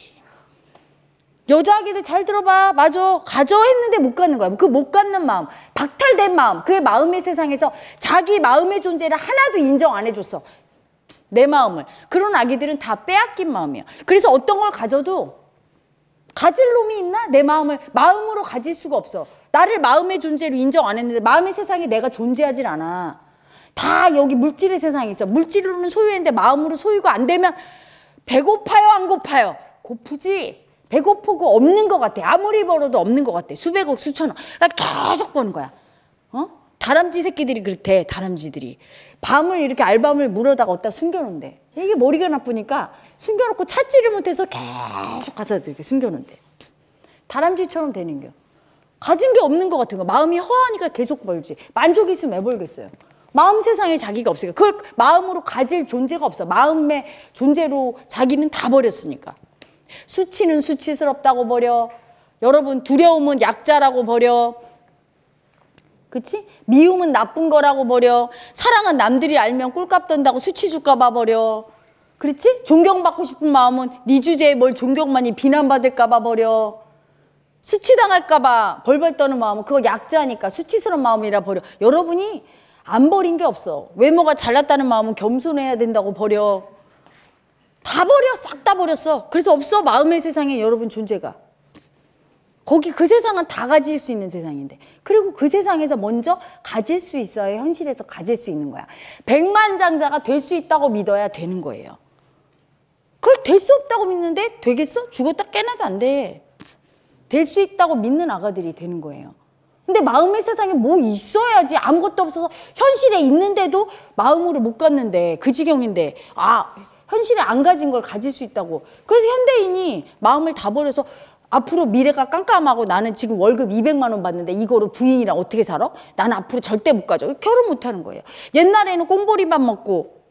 여자 아기들 잘 들어봐. 맞아. 가져 했는데 못 갖는 거야. 그 못 갖는 마음, 박탈된 마음, 그의 마음의 세상에서 자기 마음의 존재를 하나도 인정 안 해줬어. 내 마음을. 그런 아기들은 다 빼앗긴 마음이야. 그래서 어떤 걸 가져도 가질 놈이 있나? 내 마음을 마음으로 가질 수가 없어. 나를 마음의 존재로 인정 안 했는데 마음의 세상에 내가 존재하질 않아. 다 여기 물질의 세상에 있어. 물질로는 소유했는데 마음으로 소유가 안 되면 배고파요 안 고파요? 고프지. 배고프고 없는 것 같아. 아무리 벌어도 없는 것 같아. 수백억 수천억. 나 계속 버는 거야. 다람쥐 새끼들이 그렇대. 다람쥐들이 밤을 이렇게 알밤을 물어다가 어디다 숨겨놓는데 이게 머리가 나쁘니까 숨겨놓고 찾지를 못해서 계속 가서 이렇게 숨겨놓는데 다람쥐처럼 되는 겨. 가진 게 없는 것 같은 거. 마음이 허하니까 계속 벌지. 만족이 있으면 왜 벌겠어요? 마음 세상에 자기가 없으니까. 그걸 마음으로 가질 존재가 없어. 마음의 존재로 자기는 다 버렸으니까. 수치는 수치스럽다고 버려. 여러분 두려움은 약자라고 버려. 그치? 미움은 나쁜 거라고 버려. 사랑은 남들이 알면 꿀값 던다고 수치 줄까 봐 버려. 그렇지? 존경받고 싶은 마음은 네 주제에 뭘 존경만이 비난받을까 봐 버려. 수치당할까 봐 벌벌 떠는 마음은 그거 약자니까 수치스러운 마음이라 버려. 여러분이 안 버린 게 없어. 외모가 잘났다는 마음은 겸손해야 된다고 버려. 다 버려. 싹 다 버렸어. 그래서 없어. 마음의 세상에 여러분 존재가. 거기 그 세상은 다 가질 수 있는 세상인데. 그리고 그 세상에서 먼저 가질 수 있어야 현실에서 가질 수 있는 거야. 백만장자가 될 수 있다고 믿어야 되는 거예요. 그걸 될 수 없다고 믿는데 되겠어? 죽었다 깨나도 안 돼. 될 수 있다고 믿는 아가들이 되는 거예요. 근데 마음의 세상에 뭐 있어야지. 아무것도 없어서 현실에 있는데도 마음으로 못 갔는데 그 지경인데 현실에 안 가진 걸 가질 수 있다고. 그래서 현대인이 마음을 다 버려서 앞으로 미래가 깜깜하고 나는 지금 월급 200만 원 받는데 이거로 부인이랑 어떻게 살아? 나는 앞으로 절대 못 가져. 결혼 못 하는 거예요. 옛날에는 꽁보리밥 먹고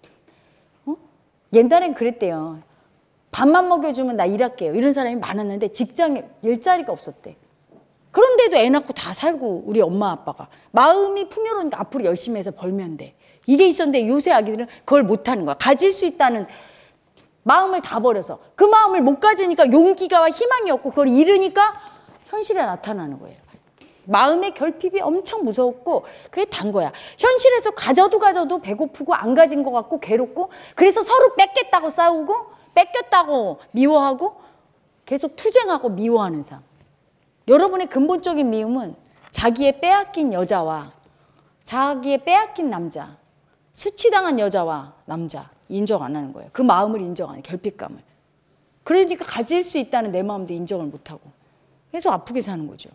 옛날엔 그랬대요. 밥만 먹여주면 나 일할게요. 이런 사람이 많았는데 직장에 일자리가 없었대. 그런데도 애 낳고 다 살고 우리 엄마 아빠가 마음이 풍요로우니까 앞으로 열심히 해서 벌면 돼. 이게 있었는데 요새 아기들은 그걸 못하는 거야. 가질 수 있다는 마음을 다 버려서 그 마음을 못 가지니까 용기가 희망이 없고 그걸 잃으니까 현실에 나타나는 거예요. 마음의 결핍이 엄청 무서웠고 그게 단 거야. 현실에서 가져도 배고프고 안 가진 것 같고 괴롭고 그래서 서로 뺏겠다고 싸우고 뺏겼다고 미워하고 계속 투쟁하고 미워하는 삶. 여러분의 근본적인 미움은 자기의 빼앗긴 여자와 자기의 빼앗긴 남자, 수치당한 여자와 남자 인정 안 하는 거예요. 그 마음을 인정 안 해요. 결핍감을. 그러니까 가질 수 있다는 내 마음도 인정을 못하고 계속 아프게 사는 거죠.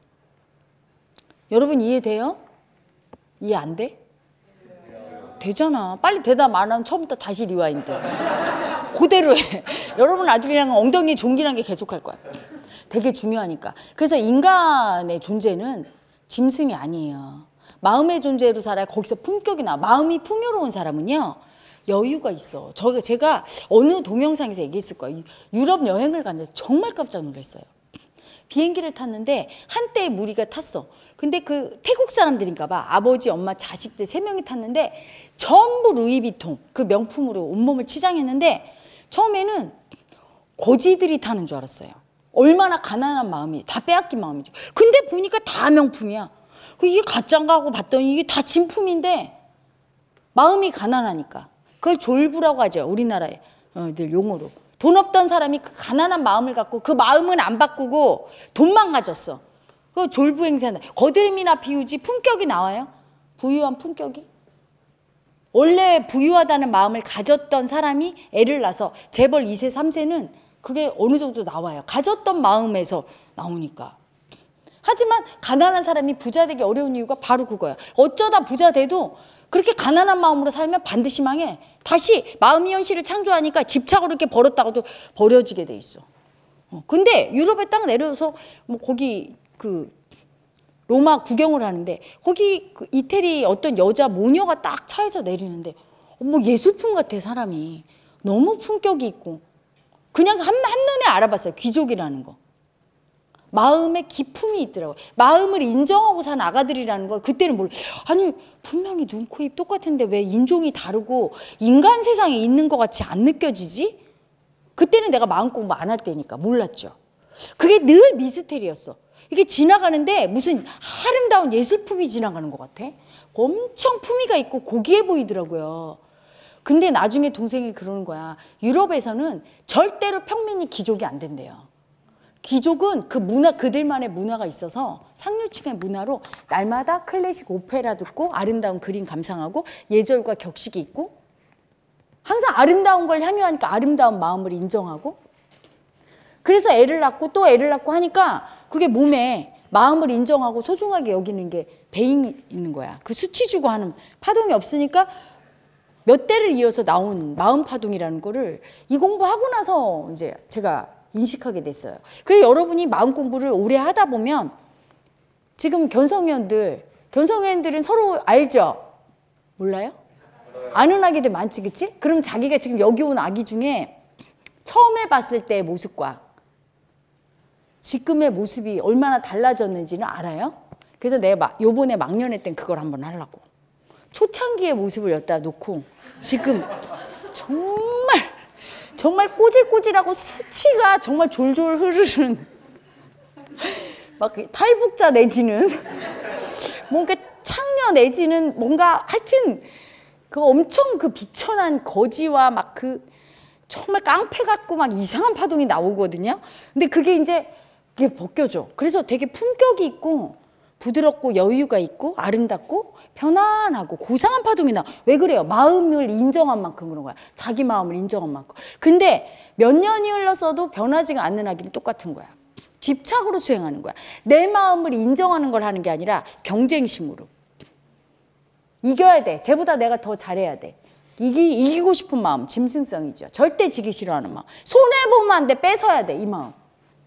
여러분 이해돼요? 이해 안 돼? 되잖아. 빨리 대답 안 하면 처음부터 다시 리와인드. 그대로 해. 여러분 아주 그냥 엉덩이 종기란 게 계속할 거야. 되게 중요하니까. 그래서 인간의 존재는 짐승이 아니에요. 마음의 존재로 살아야 거기서 품격이 나. 마음이 풍요로운 사람은요. 여유가 있어. 제가 어느 동영상에서 얘기했을 거예요. 유럽 여행을 갔는데 정말 깜짝 놀랐어요. 비행기를 탔는데 한때의 무리가 탔어. 근데 그 태국 사람들인가 봐. 아버지, 엄마, 자식들 3명이 탔는데 전부 루이비통 그 명품으로 온몸을 치장했는데 처음에는 거지들이 타는 줄 알았어요. 얼마나 가난한 마음이, 다 빼앗긴 마음이죠. 근데 보니까 다 명품이야. 이게 가짜인가 하고 봤더니 이게 다 진품인데 마음이 가난하니까. 그걸 졸부라고 하죠. 우리나라의 늘 용어로. 돈 없던 사람이 그 가난한 마음을 갖고 그 마음은 안 바꾸고 돈만 가졌어. 그 졸부 행세한다. 거드름이나 비우지 품격이 나와요? 부유한 품격이? 원래 부유하다는 마음을 가졌던 사람이 애를 낳아서 재벌 2세, 3세는 그게 어느 정도 나와요. 가졌던 마음에서 나오니까. 하지만 가난한 사람이 부자 되기 어려운 이유가 바로 그거야. 어쩌다 부자 돼도 그렇게 가난한 마음으로 살면 반드시 망해. 다시 마음의 현실을 창조하니까 집착으로 이렇게 벌었다가도 버려지게 돼 있어. 근데 유럽에 딱 내려서 뭐 거기 그 로마 구경을 하는데 거기 그 이태리 어떤 여자 모녀가 딱 차에서 내리는데 뭐 예술품 같아 사람이. 너무 품격이 있고 그냥 한눈에 알아봤어요. 귀족이라는 거. 마음에 기품이 있더라고요. 마음을 인정하고 산 아가들이라는 걸 그때는 몰라. 아니 분명히 눈, 코, 입 똑같은데 왜 인종이 다르고 인간 세상에 있는 것 같이 안 느껴지지? 그때는 내가 마음 공부 안 할 때니까 몰랐죠. 그게 늘 미스테리였어. 이게 지나가는데 무슨 아름다운 예술품이 지나가는 것 같아. 엄청 품위가 있고 고귀해 보이더라고요. 근데 나중에 동생이 그러는 거야. 유럽에서는 절대로 평민이 귀족이 안 된대요. 귀족은 그 문화, 그들만의 문화가 있어서 상류층의 문화로 날마다 클래식 오페라 듣고 아름다운 그림 감상하고 예절과 격식이 있고 항상 아름다운 걸 향유하니까 아름다운 마음을 인정하고 그래서 애를 낳고 또 애를 낳고 하니까 그게 몸에 마음을 인정하고 소중하게 여기는 게 배잉이 있는 거야. 그 수치 주고 하는 파동이 없으니까 몇 대를 이어서 나온 마음 파동이라는 거를 이 공부하고 나서 이제 제가 인식하게 됐어요. 그래서 여러분이 마음 공부를 오래 하다 보면 지금 견성회원들은 서로 알죠? 몰라요? 아는 아기들 많지, 그치? 그럼 자기가 지금 여기 온 아기 중에 처음에 봤을 때의 모습과 지금의 모습이 얼마나 달라졌는지는 알아요? 그래서 내가 요번에 막년회 땐 그걸 한번 하려고. 초창기의 모습을 여기다 놓고 지금 정말 꼬질꼬질하고 수치가 정말 졸졸 흐르는 막 탈북자 내지는 뭔가 창녀 내지는 뭔가 하여튼 그 엄청 그 비천한 거지와 막 그 정말 깡패 같고 막 이상한 파동이 나오거든요. 근데 그게 이제 그게 벗겨져. 그래서 되게 품격이 있고 부드럽고 여유가 있고 아름답고 편안하고 고상한 파동이 나. 왜 그래요? 마음을 인정한 만큼 그런 거야. 자기 마음을 인정한 만큼. 근데 몇 년이 흘렀어도 변하지가 않는 아기는 똑같은 거야. 집착으로 수행하는 거야. 내 마음을 인정하는 걸 하는 게 아니라 경쟁심으로. 이겨야 돼. 쟤보다 내가 더 잘해야 돼. 이기고 싶은 마음, 짐승성이죠. 절대 지기 싫어하는 마음. 손해보면 안 돼. 뺏어야 돼. 이 마음.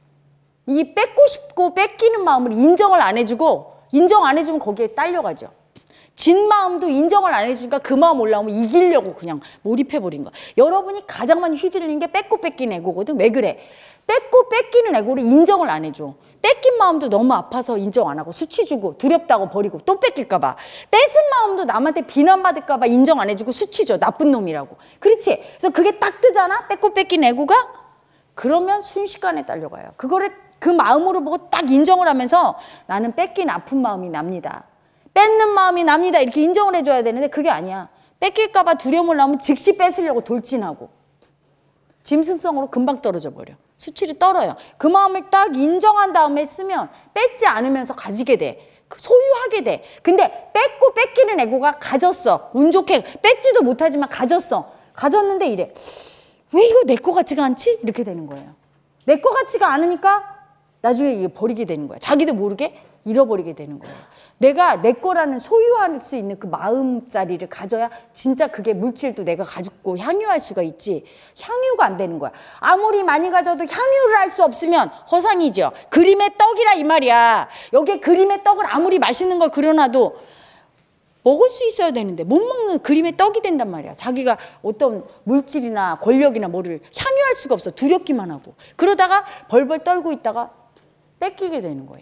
이 뺏고 싶고 뺏기는 마음을 인정을 안 해주고 인정 안 해주면 거기에 딸려가죠. 진 마음도 인정을 안 해주니까 그 마음 올라오면 이기려고 그냥 몰입해버린 거야. 여러분이 가장 많이 휘둘리는 게 뺏고 뺏기는 에고거든. 왜 그래? 뺏고 뺏기는 에고를 인정을 안 해줘. 뺏긴 마음도 너무 아파서 인정 안 하고 수치 주고 두렵다고 버리고 또 뺏길까 봐. 뺏은 마음도 남한테 비난받을까 봐 인정 안 해주고 수치 줘. 나쁜 놈이라고. 그렇지? 그래서 그게 딱 뜨잖아? 뺏고 뺏긴 에고가? 그러면 순식간에 딸려가요. 그거를 그 마음으로 보고 딱 인정을 하면서 나는 뺏긴 아픈 마음이 납니다. 뺏는 마음이 납니다. 이렇게 인정을 해줘야 되는데 그게 아니야. 뺏길까 봐 두려움을 나오면 즉시 뺏으려고 돌진하고 짐승성으로 금방 떨어져 버려. 수치를 떨어요. 그 마음을 딱 인정한 다음에 쓰면 뺏지 않으면서 가지게 돼. 소유하게 돼. 근데 뺏고 뺏기는 에고가 가졌어. 운 좋게 뺏지도 못하지만 가졌어. 가졌는데 이래. 왜 이거 내 거 같지가 않지? 이렇게 되는 거예요. 내 거 같지가 않으니까 나중에 이게 버리게 되는 거야. 자기도 모르게 잃어버리게 되는 거예요. 내가 내 거라는 소유할 수 있는 그 마음자리를 가져야 진짜 그게 물질도 내가 가지고 향유할 수가 있지. 향유가 안 되는 거야. 아무리 많이 가져도 향유를 할 수 없으면 허상이죠. 그림의 떡이라 이 말이야. 여기에 그림의 떡을 아무리 맛있는 걸 그려놔도 먹을 수 있어야 되는데 못 먹는 그림의 떡이 된단 말이야. 자기가 어떤 물질이나 권력이나 뭐를 향유할 수가 없어. 두렵기만 하고. 그러다가 벌벌 떨고 있다가 뺏기게 되는 거예요.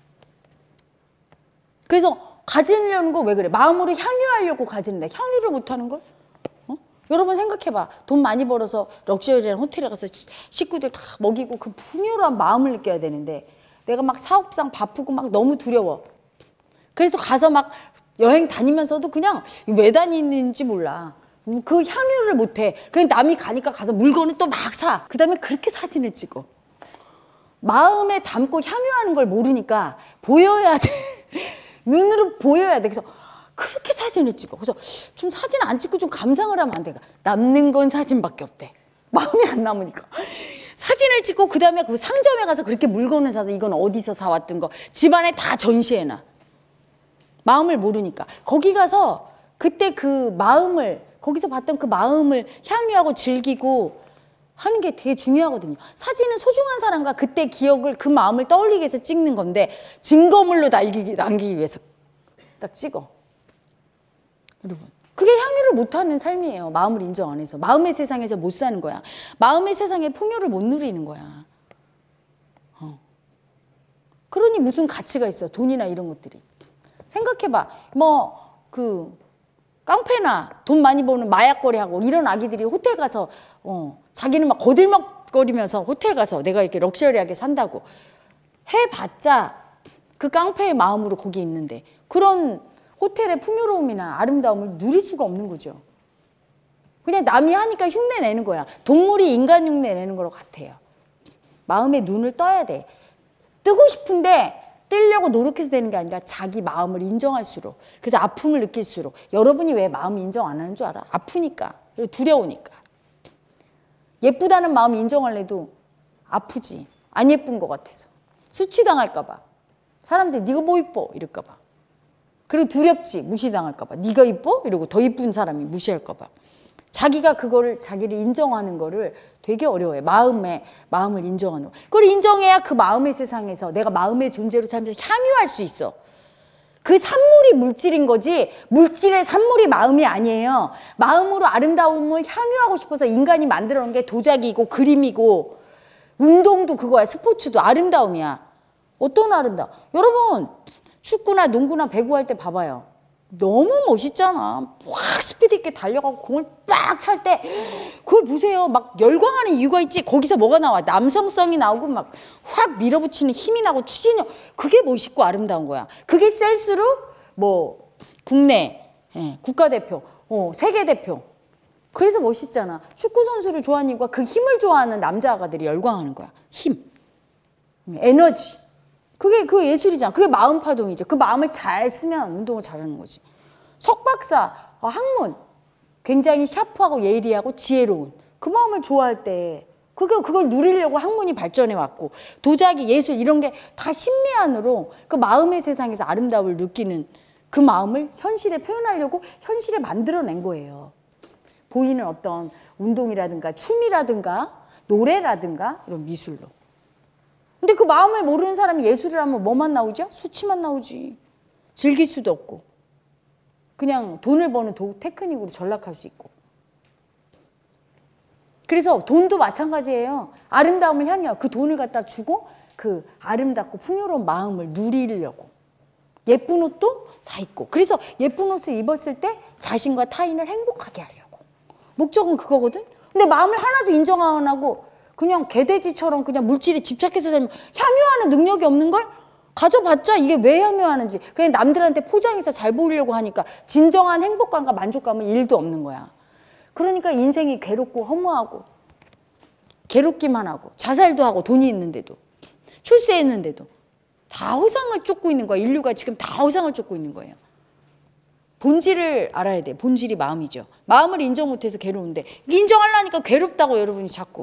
그래서 가지려는 거 왜 그래? 마음으로 향유하려고 가지는데 향유를 못하는 걸? 여러분 생각해봐. 돈 많이 벌어서 럭셔리한 호텔에 가서 식구들 다 먹이고 그 풍요로운 마음을 느껴야 되는데 내가 막 사업상 바쁘고 막 너무 두려워. 그래서 가서 막 여행 다니면서도 그냥 왜 다니는지 몰라. 그 향유를 못해. 그냥 남이 가니까 가서 물건을 또 막 사. 그 다음에 그렇게 사진을 찍어. 마음에 담고 향유하는 걸 모르니까 보여야 돼. 눈으로 보여야 돼. 그래서 그렇게 사진을 찍어. 그래서 좀 사진 안 찍고 좀 감상을 하면 안 돼. 남는 건 사진밖에 없대. 마음이 안 남으니까. 사진을 찍고 그 다음에 그 상점에 가서 그렇게 물건을 사서 이건 어디서 사왔던 거 집안에 다 전시해놔. 마음을 모르니까. 거기 가서 그때 그 마음을 거기서 봤던 그 마음을 향유하고 즐기고 하는 게 되게 중요하거든요. 사진은 소중한 사람과 그때 기억을 그 마음을 떠올리기 위해서 찍는 건데 증거물로 남기기 위해서 딱 찍어. 여러분 그게 향유를 못하는 삶이에요. 마음을 인정 안 해서. 마음의 세상에서 못 사는 거야. 마음의 세상에 풍요를 못 누리는 거야. 그러니 무슨 가치가 있어. 돈이나 이런 것들이. 생각해봐. 뭐 그 깡패나 돈 많이 버는 마약거리하고 이런 아기들이 호텔 가서 자기는 막 거들먹거리면서 호텔 가서 내가 이렇게 럭셔리하게 산다고 해봤자 그 깡패의 마음으로 거기 있는데 그런 호텔의 풍요로움이나 아름다움을 누릴 수가 없는 거죠. 그냥 남이 하니까 흉내 내는 거야. 동물이 인간 흉내 내는 거로 같아요. 마음의 눈을 떠야 돼. 뜨고 싶은데 뜨려고 노력해서 되는 게 아니라 자기 마음을 인정할수록, 그래서 아픔을 느낄수록. 여러분이 왜 마음 인정 안 하는 줄 알아? 아프니까. 그리고 두려우니까. 예쁘다는 마음 인정할래도 아프지. 안 예쁜 것 같아서. 수치당할까 봐. 사람들이 네가 뭐 이뻐? 이럴까 봐. 그리고 두렵지. 무시당할까 봐. 네가 이뻐? 이러고 더 이쁜 사람이 무시할까 봐. 자기가 그거를, 자기를 인정하는 거를 되게 어려워해. 마음을 인정하는 거. 그걸 인정해야 그 마음의 세상에서 내가 마음의 존재로 살면서 향유할 수 있어. 그 산물이 물질인 거지 물질의 산물이 마음이 아니에요. 마음으로 아름다움을 향유하고 싶어서 인간이 만들어 놓은 게 도자기고 그림이고 운동도 그거야. 스포츠도 아름다움이야. 어떤 아름다움? 여러분 축구나 농구나 배구할 때 봐봐요. 너무 멋있잖아. 확 스피드 있게 달려가고 공을 빡 찰 때 그걸 보세요. 막 열광하는 이유가 있지. 거기서 뭐가 나와? 남성성이 나오고 막 확 밀어붙이는 힘이 나고 추진력. 그게 멋있고 아름다운 거야. 그게 셀수록 뭐 국내 국가대표, 세계대표. 그래서 멋있잖아. 축구 선수를 좋아하는 이유가 그 힘을 좋아하는 남자아가들이 열광하는 거야. 힘, 에너지. 그게 그 예술이잖아. 그게 마음 파동이죠. 그 마음을 잘 쓰면 운동을 잘하는 거지. 석박사, 학문. 굉장히 샤프하고 예리하고 지혜로운. 그 마음을 좋아할 때 그걸 누리려고 학문이 발전해 왔고 도자기, 예술 이런 게 다 신미안으로 그 마음의 세상에서 아름다움을 느끼는 그 마음을 현실에 표현하려고 현실에 만들어낸 거예요. 보이는 어떤 운동이라든가 춤이라든가 노래라든가 이런 미술로. 근데 그 마음을 모르는 사람이 예술을 하면 뭐만 나오죠? 수치만 나오지. 즐길 수도 없고. 그냥 돈을 버는 테크닉으로 전락할 수 있고. 그래서 돈도 마찬가지예요. 아름다움을 향해 그 돈을 갖다 주고 그 아름답고 풍요로운 마음을 누리려고. 예쁜 옷도 사 입고. 그래서 예쁜 옷을 입었을 때 자신과 타인을 행복하게 하려고. 목적은 그거거든. 근데 마음을 하나도 인정 안 하고 그냥 개돼지처럼 그냥 물질에 집착해서 살면 향유하는 능력이 없는 걸 가져봤자 이게 왜 향유하는지 그냥 남들한테 포장해서 잘 보이려고 하니까 진정한 행복감과 만족감은 1도 없는 거야. 그러니까 인생이 괴롭고 허무하고 괴롭기만 하고 자살도 하고 돈이 있는데도 출세했는데도 다 허상을 쫓고 있는 거야. 인류가 지금 다 허상을 쫓고 있는 거예요. 본질을 알아야 돼. 본질이 마음이죠. 마음을 인정 못해서 괴로운데 인정하려니까 괴롭다고 여러분이 자꾸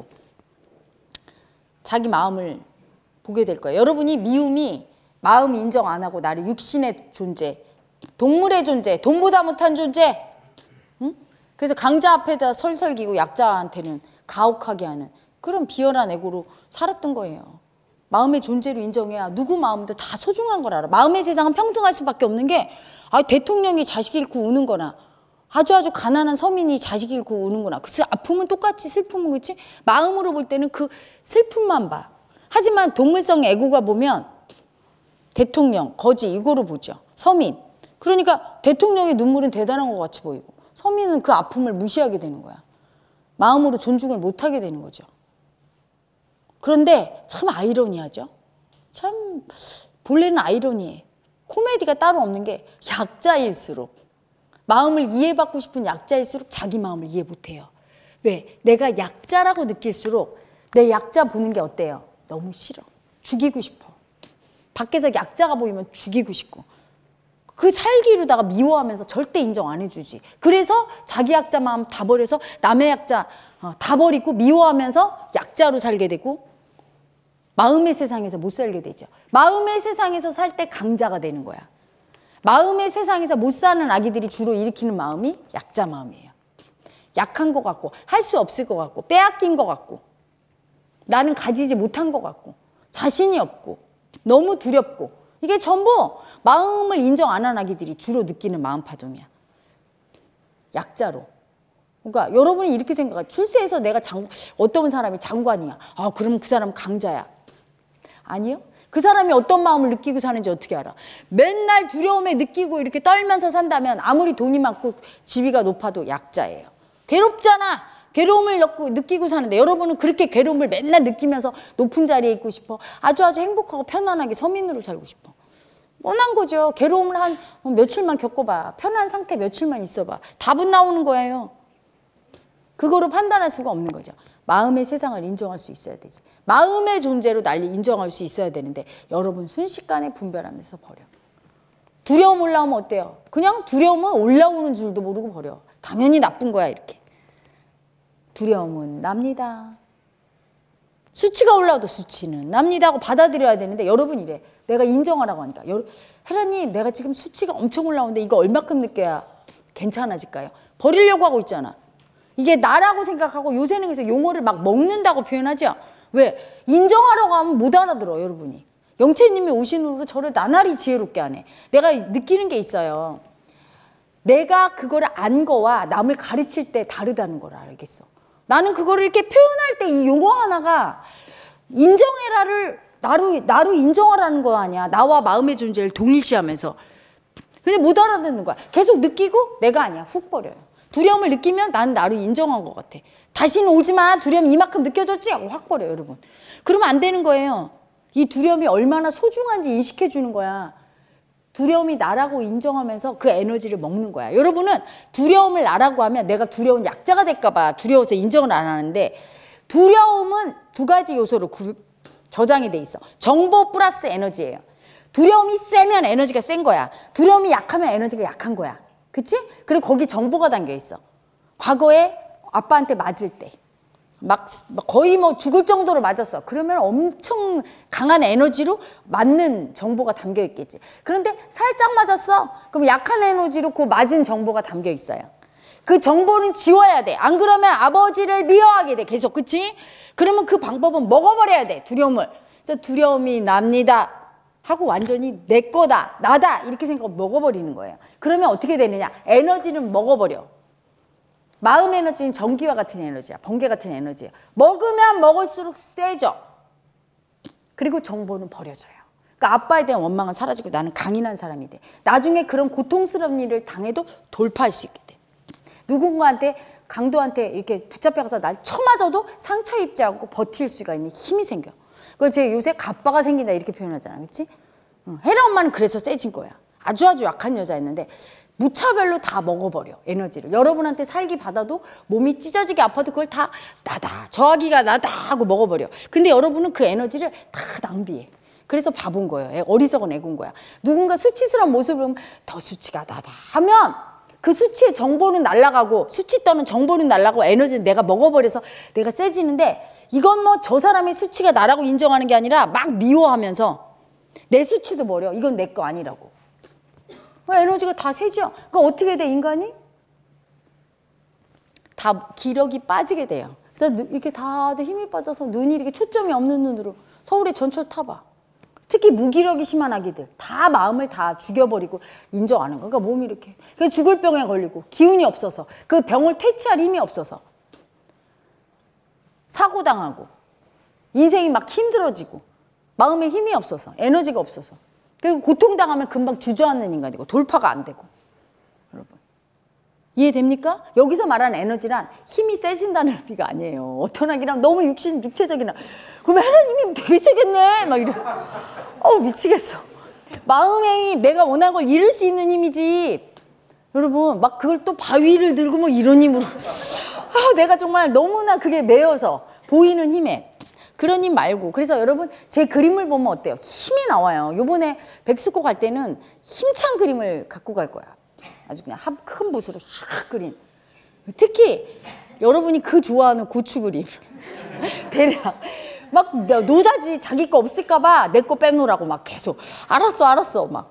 자기 마음을 보게 될 거예요. 여러분이 미움이 마음 인정 안 하고 나를 육신의 존재, 동물의 존재, 돈보다 못한 존재. 응? 그래서 강자 앞에다 설설기고 약자한테는 가혹하게 하는 그런 비열한 에고로 살았던 거예요. 마음의 존재로 인정해야 누구 마음도 다 소중한 걸 알아. 마음의 세상은 평등할 수밖에 없는 게 대통령이 자식 잃고 우는 거나 아주 가난한 서민이 자식 잃고 우는 거나 그 아픔은 똑같지 슬픔은 그렇지 마음으로 볼 때는 그 슬픔만 봐. 하지만 동물성 애고가 보면 대통령, 거지 이거로 보죠. 서민. 그러니까 대통령의 눈물은 대단한 것 같이 보이고 서민은 그 아픔을 무시하게 되는 거야. 마음으로 존중을 못하게 되는 거죠. 그런데 참 아이러니하죠. 참 본래는 아이러니해. 코미디가 따로 없는 게 약자일수록 마음을 이해받고 싶은 약자일수록 자기 마음을 이해 못해요. 왜? 내가 약자라고 느낄수록 내 약자 보는 게 어때요? 너무 싫어. 죽이고 싶어. 밖에서 약자가 보이면 죽이고 싶고 그 살기로다가 미워하면서 절대 인정 안 해주지. 그래서 자기 약자 마음 다 버려서 남의 약자 다 버리고 미워하면서 약자로 살게 되고 마음의 세상에서 못 살게 되죠. 마음의 세상에서 살 때 강자가 되는 거야. 마음의 세상에서 못 사는 아기들이 주로 일으키는 마음이 약자 마음이에요. 약한 것 같고 할 수 없을 것 같고 빼앗긴 것 같고 나는 가지지 못한 것 같고 자신이 없고 너무 두렵고 이게 전부 마음을 인정 안 한 아기들이 주로 느끼는 마음 파동이야. 약자로. 그러니까 여러분이 이렇게 생각해. 출세해서 내가 어떤 사람이 장관이야. 아, 그러면 그 사람은 강자야. 아니요. 그 사람이 어떤 마음을 느끼고 사는지 어떻게 알아? 맨날 두려움에 느끼고 이렇게 떨면서 산다면 아무리 돈이 많고 지위가 높아도 약자예요. 괴롭잖아. 괴로움을 느끼고 사는데 여러분은 그렇게 괴로움을 맨날 느끼면서 높은 자리에 있고 싶어. 아주 행복하고 편안하게 서민으로 살고 싶어. 뻔한 거죠. 괴로움을 한 며칠만 겪어봐. 편한 상태 며칠만 있어봐. 답은 나오는 거예요. 그거로 판단할 수가 없는 거죠. 마음의 세상을 인정할 수 있어야 되지. 마음의 존재로 날 인정할 수 있어야 되는데 여러분 순식간에 분별하면서 버려. 두려움 올라오면 어때요? 그냥 두려움은 올라오는 줄도 모르고 버려. 당연히 나쁜 거야 이렇게. 두려움은 납니다. 수치가 올라와도 수치는 납니다 하고 받아들여야 되는데 여러분 이래. 내가 인정하라고 하니까. 헤라님 내가 지금 수치가 엄청 올라오는데 이거 얼마큼 느껴야 괜찮아질까요? 버리려고 하고 있잖아. 이게 나라고 생각하고 요새는 그래서 용어를 막 먹는다고 표현하죠. 왜? 인정하라고 하면 못 알아들어 여러분이. 영채님이 오신 후로 저를 나날이 지혜롭게 하네. 내가 느끼는 게 있어요. 내가 그거를 안 거와 남을 가르칠 때 다르다는 걸 알겠어. 나는 그거를 이렇게 표현할 때 이 용어 하나가 인정해라를 나로 인정하라는 거 아니야. 나와 마음의 존재를 동일시하면서. 근데 못 알아듣는 거야. 계속 느끼고 내가 아니야. 훅 버려요. 두려움을 느끼면 난 나를 인정한 것 같아. 다시는 오지 마. 두려움 이만큼 느껴졌지? 하고 확 버려요, 여러분. 그러면 안 되는 거예요. 이 두려움이 얼마나 소중한지 인식해 주는 거야. 두려움이 나라고 인정하면서 그 에너지를 먹는 거야. 여러분은 두려움을 나라고 하면 내가 두려운 약자가 될까 봐 두려워서 인정을 안 하는데 두려움은 두 가지 요소로 저장이 돼 있어. 정보 플러스 에너지예요. 두려움이 세면 에너지가 센 거야. 두려움이 약하면 에너지가 약한 거야. 그치? 그리고 거기 정보가 담겨 있어. 과거에 아빠한테 맞을 때 막 거의 뭐 죽을 정도로 맞았어. 그러면 엄청 강한 에너지로 맞는 정보가 담겨 있겠지. 그런데 살짝 맞았어. 그럼 약한 에너지로 그 맞은 정보가 담겨 있어요. 그 정보는 지워야 돼. 안 그러면 아버지를 미워하게 돼. 계속. 그치? 그러면 그 방법은 먹어버려야 돼. 두려움을. 그래서 두려움이 납니다 하고 완전히 내 거다. 나다. 이렇게 생각하고 먹어버리는 거예요. 그러면 어떻게 되느냐. 에너지는 먹어버려. 마음 에너지는 전기와 같은 에너지야. 번개 같은 에너지야. 먹으면 먹을수록 세져. 그리고 정보는 버려져요. 그러니까 아빠에 대한 원망은 사라지고 나는 강인한 사람이 돼. 나중에 그런 고통스러운 일을 당해도 돌파할 수 있게 돼. 누군가한테 강도한테 이렇게 붙잡혀가서 날 쳐맞아도 상처 입지 않고 버틸 수가 있는 힘이 생겨. 그래서 제가 요새 갑바가 생긴다 이렇게 표현하잖아. 그렇지? 헤라 엄마는 그래서 세진 거야. 아주 약한 여자였는데 무차별로 다 먹어버려 에너지를. 여러분한테 살기 받아도 몸이 찢어지게 아파도 그걸 다 나다 저하기가 나다 하고 먹어버려. 근데 여러분은 그 에너지를 다 낭비해. 그래서 바본 거예요. 어리석은 애군 거야. 누군가 수치스러운 모습을 보면 더 수치가 나다 하면 그 수치의 정보는 날아가고 수치 떠는 정보는 날아가고 에너지는 내가 먹어버려서 내가 세지는데 이건 뭐 저 사람의 수치가 나라고 인정하는 게 아니라 막 미워하면서 내 수치도 버려. 이건 내 거 아니라고. 에너지가 다 세죠. 그러니까 어떻게 돼 인간이? 다 기력이 빠지게 돼요. 그래서 이렇게 다들 힘이 빠져서 눈이 이렇게 초점이 없는 눈으로 서울의 전철 타봐. 특히 무기력이 심한 아기들 다 마음을 다 죽여버리고 인정 안 하는 거야. 그러니까 몸이 이렇게 죽을 병에 걸리고 기운이 없어서 그 병을 퇴치할 힘이 없어서 사고당하고 인생이 막 힘들어지고 마음에 힘이 없어서 에너지가 없어서 그리고 고통당하면 금방 주저앉는 인간이고 돌파가 안 되고 여러분 이해됩니까? 여기서 말하는 에너지란 힘이 세진다는 의미가 아니에요. 어떤 하기랑 너무 육체적이나 그러면 하나님이 되게 세겠네 막 이래. 미치겠어. 마음에 내가 원하는 걸 이룰 수 있는 힘이지 여러분 막 그걸 또 바위를 들고 뭐 이런 힘으로 내가 정말 너무나 그게 매여서 보이는 힘에 그런 힘 말고 그래서 여러분 제 그림을 보면 어때요? 힘이 나와요. 요번에 백스코 갈 때는 힘찬 그림을 갖고 갈 거야. 아주 그냥 큰 붓으로 샥 그린 특히 여러분이 그 좋아하는 고추 그림 대략 막 노다지 자기 거 없을까 봐 내 거 빼놓으라고 막 계속 알았어 막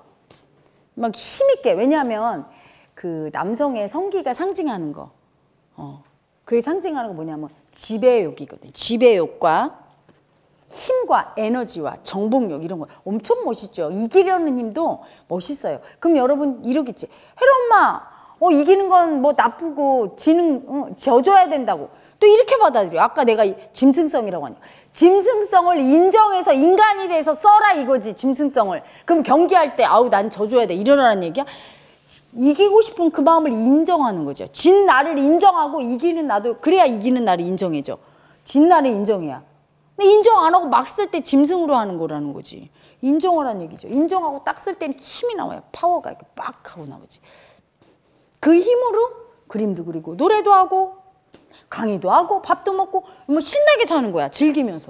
힘있게 왜냐하면 그 남성의 성기가 상징하는 거 그게 상징하는 거 뭐냐면 지배욕이거든. 지배욕과 힘과 에너지와 정복력 이런 거 엄청 멋있죠. 이기려는 힘도 멋있어요. 그럼 여러분 이러겠지. 혜라 엄마 이기는 건 뭐 나쁘고 지는 져줘야 된다고 또 이렇게 받아들여. 아까 내가 짐승성이라고 하니까 짐승성을 인정해서 인간이 돼서 써라 이거지. 짐승성을. 그럼 경기할 때 아우 난 져줘야 돼 이러라는 얘기야. 이기고 싶은 그 마음을 인정하는 거죠. 진 나를 인정하고 이기는 나도 그래야 이기는 나를 인정해줘. 진 나를 인정해야. 근데 인정 안 하고 막 쓸 때 짐승으로 하는 거라는 거지. 인정을 하는 얘기죠. 인정하고 딱 쓸 때는 힘이 나와요. 파워가 이렇게 빡 하고 나오지. 그 힘으로 그림도 그리고 노래도 하고 강의도 하고 밥도 먹고 뭐 신나게 사는 거야. 즐기면서.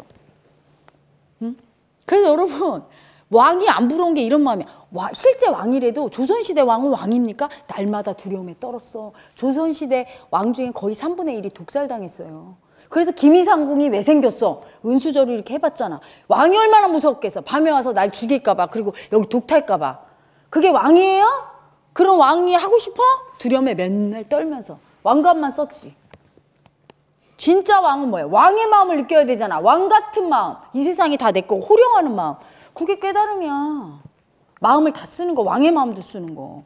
응? 그래서 여러분 왕이 안 부러운 게 이런 마음이야. 실제 왕이라도 조선시대 왕은 왕입니까? 날마다 두려움에 떨었어. 조선시대 왕 중에 거의 3분의 1이 독살당했어요. 그래서 김이상궁이 왜 생겼어? 은수저를 이렇게 해봤잖아. 왕이 얼마나 무섭겠어. 밤에 와서 날 죽일까 봐. 그리고 여기 독탈까 봐. 그게 왕이에요? 그런 왕이 하고 싶어? 두려움에 맨날 떨면서 왕관만 썼지. 진짜 왕은 뭐예요? 왕의 마음을 느껴야 되잖아. 왕 같은 마음. 이 세상이 다 내 거 호령하는 마음. 그게 깨달음이야. 마음을 다 쓰는 거. 왕의 마음도 쓰는 거.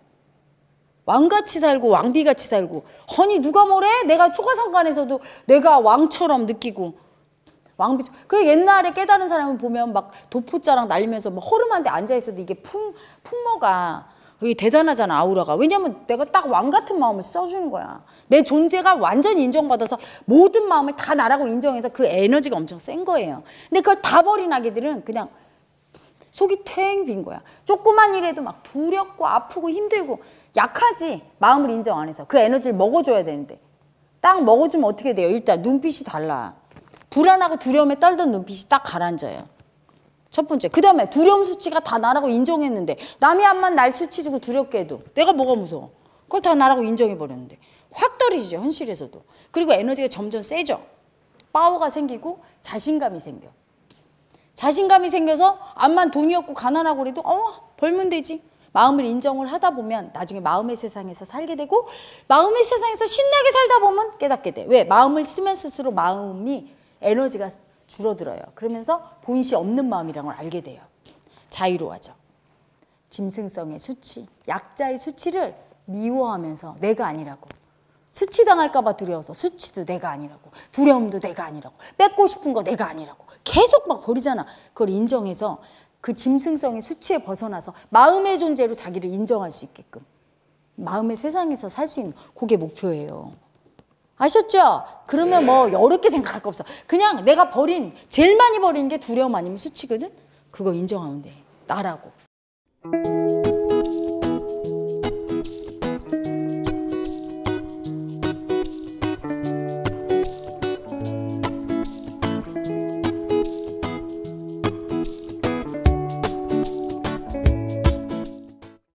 왕같이 살고 왕비같이 살고 허니 누가 뭐래? 내가 초가상관에서도 내가 왕처럼 느끼고 왕비. 그 옛날에 깨달은 사람을 보면 막 도포자랑 날리면서 막 허름한 데 앉아있어도 이게 풍모가 이게 대단하잖아. 아우라가. 왜냐면 내가 딱 왕같은 마음을 써주는 거야. 내 존재가 완전히 인정받아서 모든 마음을 다 나라고 인정해서 그 에너지가 엄청 센 거예요. 근데 그걸 다 버린 아기들은 그냥 속이 탱 빈 거야. 조그만 일에도 막 두렵고 아프고 힘들고 약하지. 마음을 인정 안 해서. 그 에너지를 먹어줘야 되는데 딱 먹어주면 어떻게 돼요? 일단 눈빛이 달라. 불안하고 두려움에 떨던 눈빛이 딱 가라앉아요. 첫 번째. 그 다음에 두려움 수치가 다 나라고 인정했는데 남이 한만 날 수치 주고 두렵게 해도 내가 뭐가 무서워? 그걸 다 나라고 인정해버렸는데 확 떨어지죠. 현실에서도. 그리고 에너지가 점점 세져. 파워가 생기고 자신감이 생겨. 자신감이 생겨서 암만 돈이 없고 가난하고 그래도 벌면 되지. 마음을 인정을 하다 보면 나중에 마음의 세상에서 살게 되고 마음의 세상에서 신나게 살다 보면 깨닫게 돼. 왜? 마음을 쓰면 쓸수록 마음이 에너지가 줄어들어요. 그러면서 본시 없는 마음이라는 걸 알게 돼요. 자유로워져. 짐승성의 수치, 약자의 수치를 미워하면서 내가 아니라고. 수치당할까 봐 두려워서 수치도 내가 아니라고. 두려움도 내가 아니라고. 뺏고 싶은 거 내가 아니라고. 계속 막 버리잖아. 그걸 인정해서 그 짐승성의 수치에 벗어나서 마음의 존재로 자기를 인정할 수 있게끔 마음의 세상에서 살 수 있는 그게 목표예요. 아셨죠? 그러면 뭐 어렵게 생각할 거 없어. 그냥 내가 제일 많이 버린 게 두려움 아니면 수치거든? 그거 인정하면 돼. 나라고.